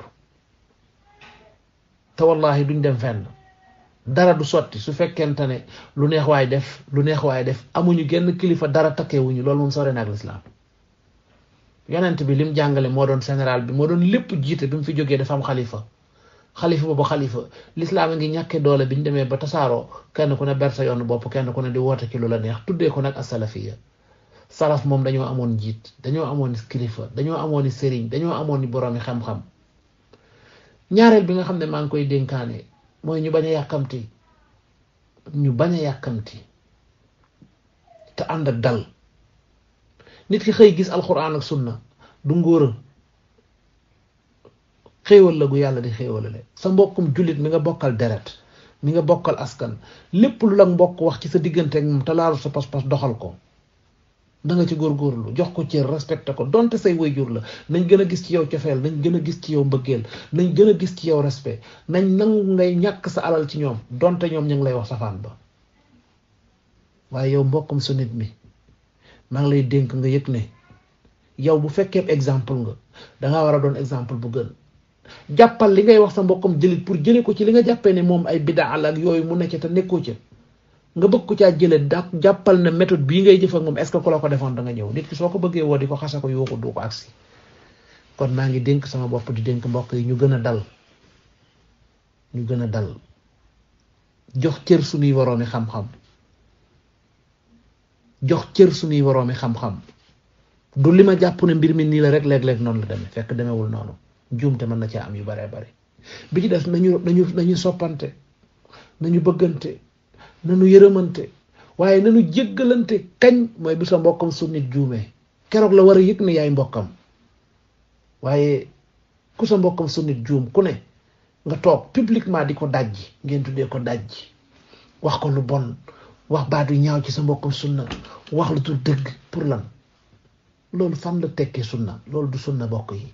te wallahi duñ dem fenn dara du sotti su fekkente ne lu neex waay def lu neex waay def amuñu genn kilifa dara takkeewuñu loolu moom sore na ak lislaam yonent bi lim jàngale moo doon général bi moo doon lépp jiite bi mu fi jógee dafa am xalifa xalifa boobu xalifa lislaam a ngi ñàkkee doole bi ñu demee ba tasaaroo kenn ku ne ber sa yoonu bopp kenn ku ne di woote ci lu la neex tuddee ko nag asalafiya salaf moom dañoo amoon njiit dañoo amoon kilifa dañoo amoon i sëriñ dañoo amoon i boroomi xam-xam ñaareel bi nga xam ne maa ngi koy dénkaane mooy ñu bañ a yàkkamti ñu bañ a yàkkamti te ànd ak dal nit ki xëy gis alquran ak sunna du ngóora xéewal la gu yàlla di xéewalale sa mbokkum jullit mi nga bokkal deret mi nga bokkal askan lépp lu la mbokk wax ci sa diggante ak moom te laalu sa pas-pas doxal ko da nga ci góorgóorlu jox ko cër respecté ko donte say waajur la nañ gën a gis ci yow cofeel nañ gën a gis ci yow mbëggeel nañ gën a gis ci yow respect nañ nangu ngay ñàkk sa alal ci ñoom donte ñoom ñu ngi lay wax safaan ba waaye yow mbokkum su nit mi maa ngi lay dénk nga yëg ne yow bu fekkee exemple nga dangaa war a doon exemple bu gën jàppal li ngay wax sa mbokkum jëlit pour jële ko ci li nga jàppee ne moom ay bidaa la ak yooyu mu nekk te nekkoo ca nga bëgg ko caa jële da jàppal na méthode bii ngay jëf ak moom est-ce que ku la ko defoon da nga ñëw nit ki soo ko bëggee woo di ko xasa ko yooku du ko agsi kon maa ngi dénk sama bopp di dénk mbokk yi ñu gën a dal ñu gën a dal jox cër suñuy waroomi xam-xam jox cër suñuy waroomi xam-xam du li ma jàpp ne mbir mi nii la rek léeg-léeg noonu la demee fekk demewul noonu njuumte mën na caa am yu baree bari bi ci des nañu nañu nañu soppante nañu bëggante nañu yërëmante waaye nañu jéggalante kañ mooy bi sa mbokkam su nit juumee keroog la war a yëg ne yaay mbokkam waaye ku sa mbokkam su nit juum ku ne nga toog publiquement di ko dajji ngeen tuddee ko dajji wax ko lu bon wax baat yu ñaaw ci sa mbokkam sunna wax lu dul dëgg pour lan loolu fan la tekkee sunna loolu du sunna bokk yi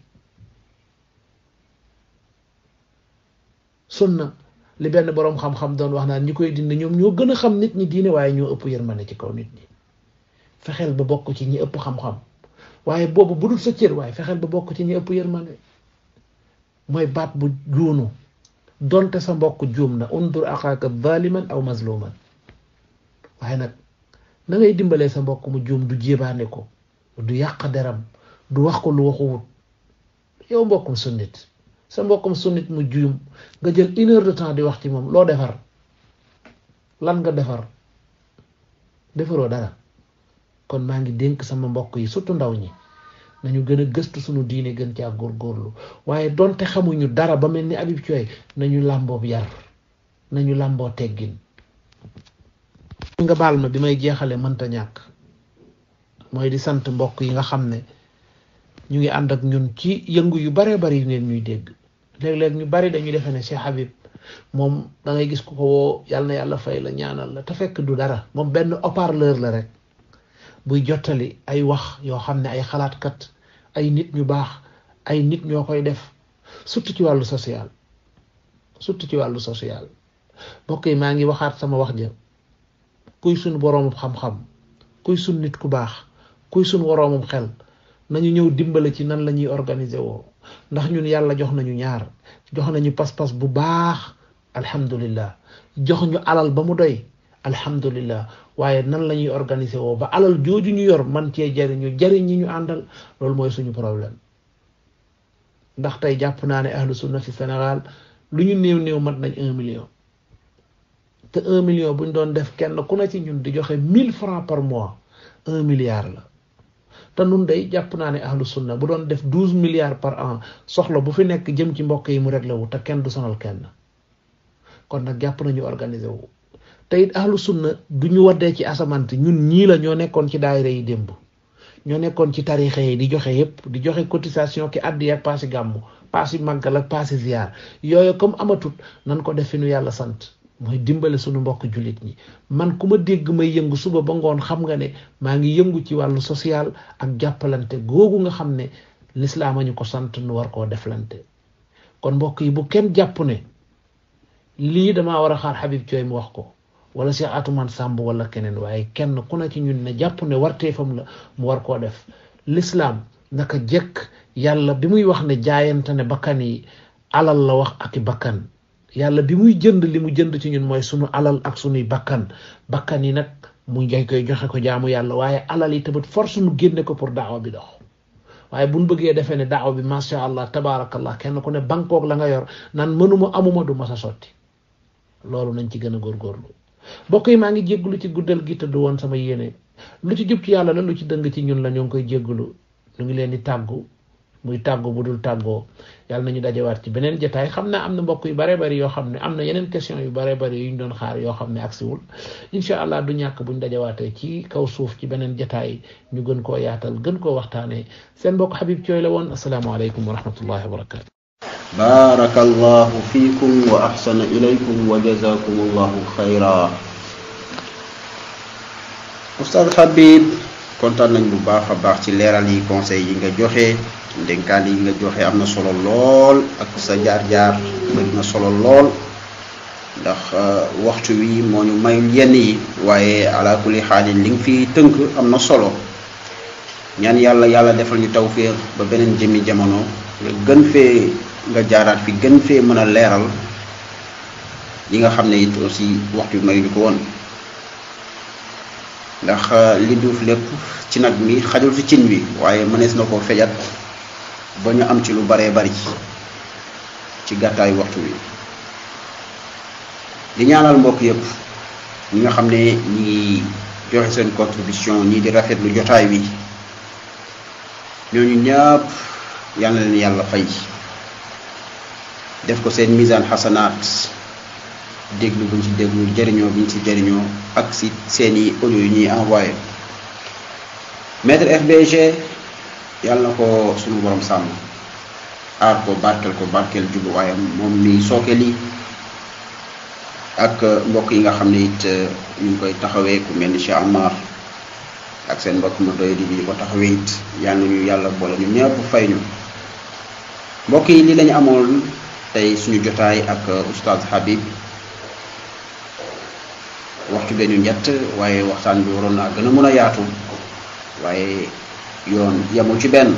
sunna li benn boroom xam-xam doon wax naan ñi koy dindi ñoom ñoo gën a xam nit ñi diine waaye ñoo ëpp yërmande ci kaw nit ñi fexeel ba bokk ci ñi ëpp xam-xam waaye boobu bu dul sa cër waaye fexeel ba bokk ci ñi ëpp yërmande mooy baat bu juunu donte sa mbokk juum na undur axaaka zaliman aw mazluman waaye nag na ngay dimbalee sa mbokk mu juum du jébaane ko du yàq deram du wax ko lu waxuwut yow mbokkum sunnit sa mbokkum sunnit mu juum nga jël une heure de temps di wax ci moom loo defar lan nga defar defaroo dara kon maa ngi dénk sama mbokk yi surtout ndaw ñi nañu gën a gëstu suñu diine gën caa góorgóorlu waaye donte xamuñu dara ba mel ni Habib Thioye nañu làmboo yar nañu làmboo teggin nga baal ma bi may jeexale mënta ñàkk mooy di sant mbokk yi nga xam ne ñu ngi ànd ak ñun ci yëngu yu bare bari yu ngeen ñuy dégg léeg-léeg ñu bari dañuy defe ne Cheikh Habib moom da ngay gis ku ko woo yàlla na yàlla fay la ñaanal la te fekk du dara moom benn haut-parleur la rek buy jottali ay wax yoo xam ne ay xalaatkat ay nit ñu baax ay nit ñoo koy def surtout ci wàllu social surtout ci wàllu social mbokk yi maa ngi waxaat sama wax ja kuy suñ boroomum xam-xam kuy suñ nit ku baax kuy suñ woroomum xel nañu ñëw dimbale ci nan la ñuy organiser woo ndax ñun yàlla jox nañu ñaar jox nañu pas-pas bu baax alhamdulillah jox ñu alal ba mu doy alhamdulillah waaye nan la ñuy organiser woo ba alal jooju ñu yor man cee jariñu jariñ ñi ñu àndal loolu mooy suñu problème ndax tey jàpp naa ne ahlu sunna fi Sénégal lu ñu néew néew mat nañ un million te un million buñ doon def kenn ku ne ci ñun di joxe mille francs par mois un milliard la te nun day jàpp naa ne ahlu sunna bu doon def douze milliards par an soxla bu fi nekk jëm ci mbokk yi mu réglé wu te kenn du sonal kenn kon nag jàpp nañu organiser wu te it ahlu sunna du ñu waddee ci asamante ñun ñii la ñoo nekkoon ci daayira yi démb ñoo nekkoon ci tarixa yi di joxe yépp di joxe cotisation ki addi ak paasi gàmmu paasi màggal ak paasi ziar yooyu comme amatut nan ko def fi nu yàlla sant mooy dimbale suñu mbokk jullit ñi man ku ma dégg may yëngu suba ba ngoon xam nga ne maa ngi yëngu ci wàllu social ak jàppalante googu nga xam ne lislaam a ñu ko sant nu war koo deflante kon mbokk yi bu kenn jàpp ne lii damaa war a xaar Habib Thioye mu wax ko wala Cheikh Atoumane Samb wala keneen waaye kenn ku ne ci ñun ne jàpp ne warteefam la mu war koo def lislaam naka jekk yàlla bi muy wax ne jaayante ne bakkan yi alal la wax ak i bakkan yàlla bi muy jënd li mu jënd ci ñun mooy sunu alal ak sunuy bakkan bakkan yi nag mu ngay koy joxe ko jaamu yàlla waaye alal yi tamit force nu génne ko pour daawa bi dox waaye buñ bëggee defee ne daawa bi masha allah tabaarakallah kenn ku ne bankoog la nga yor naan mënuma amuma du ma sa sotti loolu nañ ci gën a góorgóorlu mbokk yi maa ngi jégglu ci guddal gi te du woon sama yéene lu ci jub ci yàlla la lu ci dëng ci ñun la ñoo ngi koy jégglu ñu ngi leen di tàggu muy tàggu bu dul tàggoo yàlla nañu dajewaat ci beneen jotaay xam naa am na mbokk yu bare bari yoo xam ne am na yeneen question yu bare bari yu ñu doon xaar yoo xam ne agsiwul incha allah du ñàkk buñ dajewaatee ci kaw suuf ci beneen jotaay ñu gën koo yaatal gën koo waxtaanee seen mbokk Habib Thioye la woon asalaamaaleykum wa rahmatullahi wa barakatu barakallahu fiikum wa ahsana ilaykum wa jazakumullahu xayra. Oustaz Habib kontaan nañ bu baax a baax ci leeral yi conseil yi nga joxe ndénkaan yi nga joxe am na solo lool ak sa jaar-jaar bëri na solo lool ndax waxtu wi moo ñu mayul yenn yi waaye ala kulli xaalin li nga fi tënk am na solo ñaan yàlla yàlla defal ñu tawféex ba beneen jëmmi jamono nga gën fee nga jaaraat fi gën fee mën a leeral yi nga xam ne it aussi waxtu bi mayuñu ko woon ndax li duuf lépp ci nag mi xajul fi cin wi waaye mënees na koo fejat ba ñu am ci lu baree bari ci gàttaayu waxtu wi di ñaanal mbokk yëpp ñi nga xam ne ñi joxe seen contribution ñii di rafetlu jotaay wi ñooñu ñëpp yal na leen yàlla fay def ko seen misaan xasanaat déglu buñ ci déglu jëriñoo biñ ci jëriñoo ak si seeni audio yu ñuy envoyé maître F B G yàlla na ko sunu borom sàmm aar ko barkel ko barkel jubluwaayam moom mi sooke lii ak mbokk yi nga xam ne it ñu ngi koy taxawee ku mel ni Cheikh Amar ak seen mbokk ma doy di ko taxawee it yal na ñu yàlla boole ñu ñëpp fay ñu mbokk yi li lañu amoon tey suñu jotaay ak Oustaz Habib waxtu benn ñett waaye waxtaan bi waroon naa gën a mën a yaatu waaye yoon yemul ci benn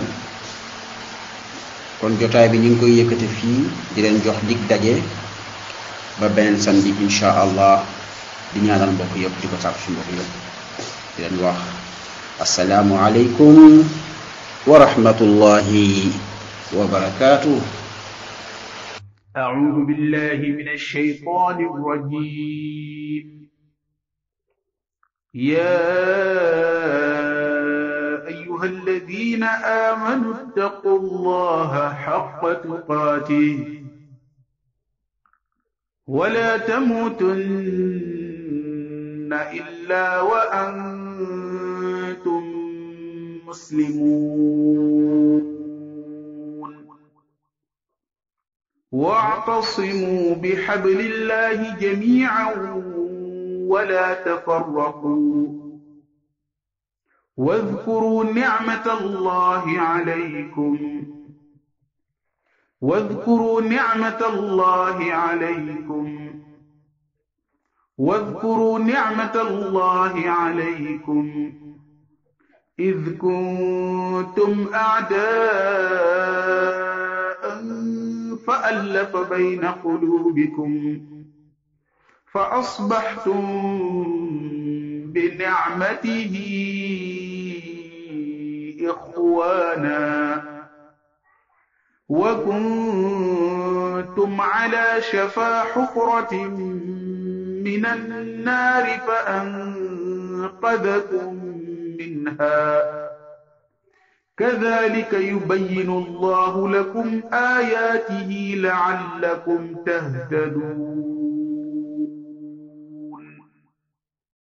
kon jotaay bi ñu ngi koy yëkkate fii di leen jox dig daje ba beneen samedi insha allah di ñaanal mbokk yëpp di ko sàkku ci mbokk yëpp di leen wax assalaamu aleykum wa rahmatullahi wa barakatuh. أعوذ بالله من الشيطان الرجيم يا أيها الذين آمنوا اتقوا الله حق تقاته ولا تموتن إلا وأنتم مسلمون واعتصموا بحبل الله جميعا ولا تفرقوا واذكروا نعمة الله عليكم واذكروا نعمة الله عليكم واذكروا نعمة الله عليكم إذ كنتم أعداء فألف بين قلوبكم فأصبحتم بنعمته إخوانا وكنتم على شفا حفرة من النار فأنقذكم منها كذلك يبين الله لكم آياته لعلكم تهتدون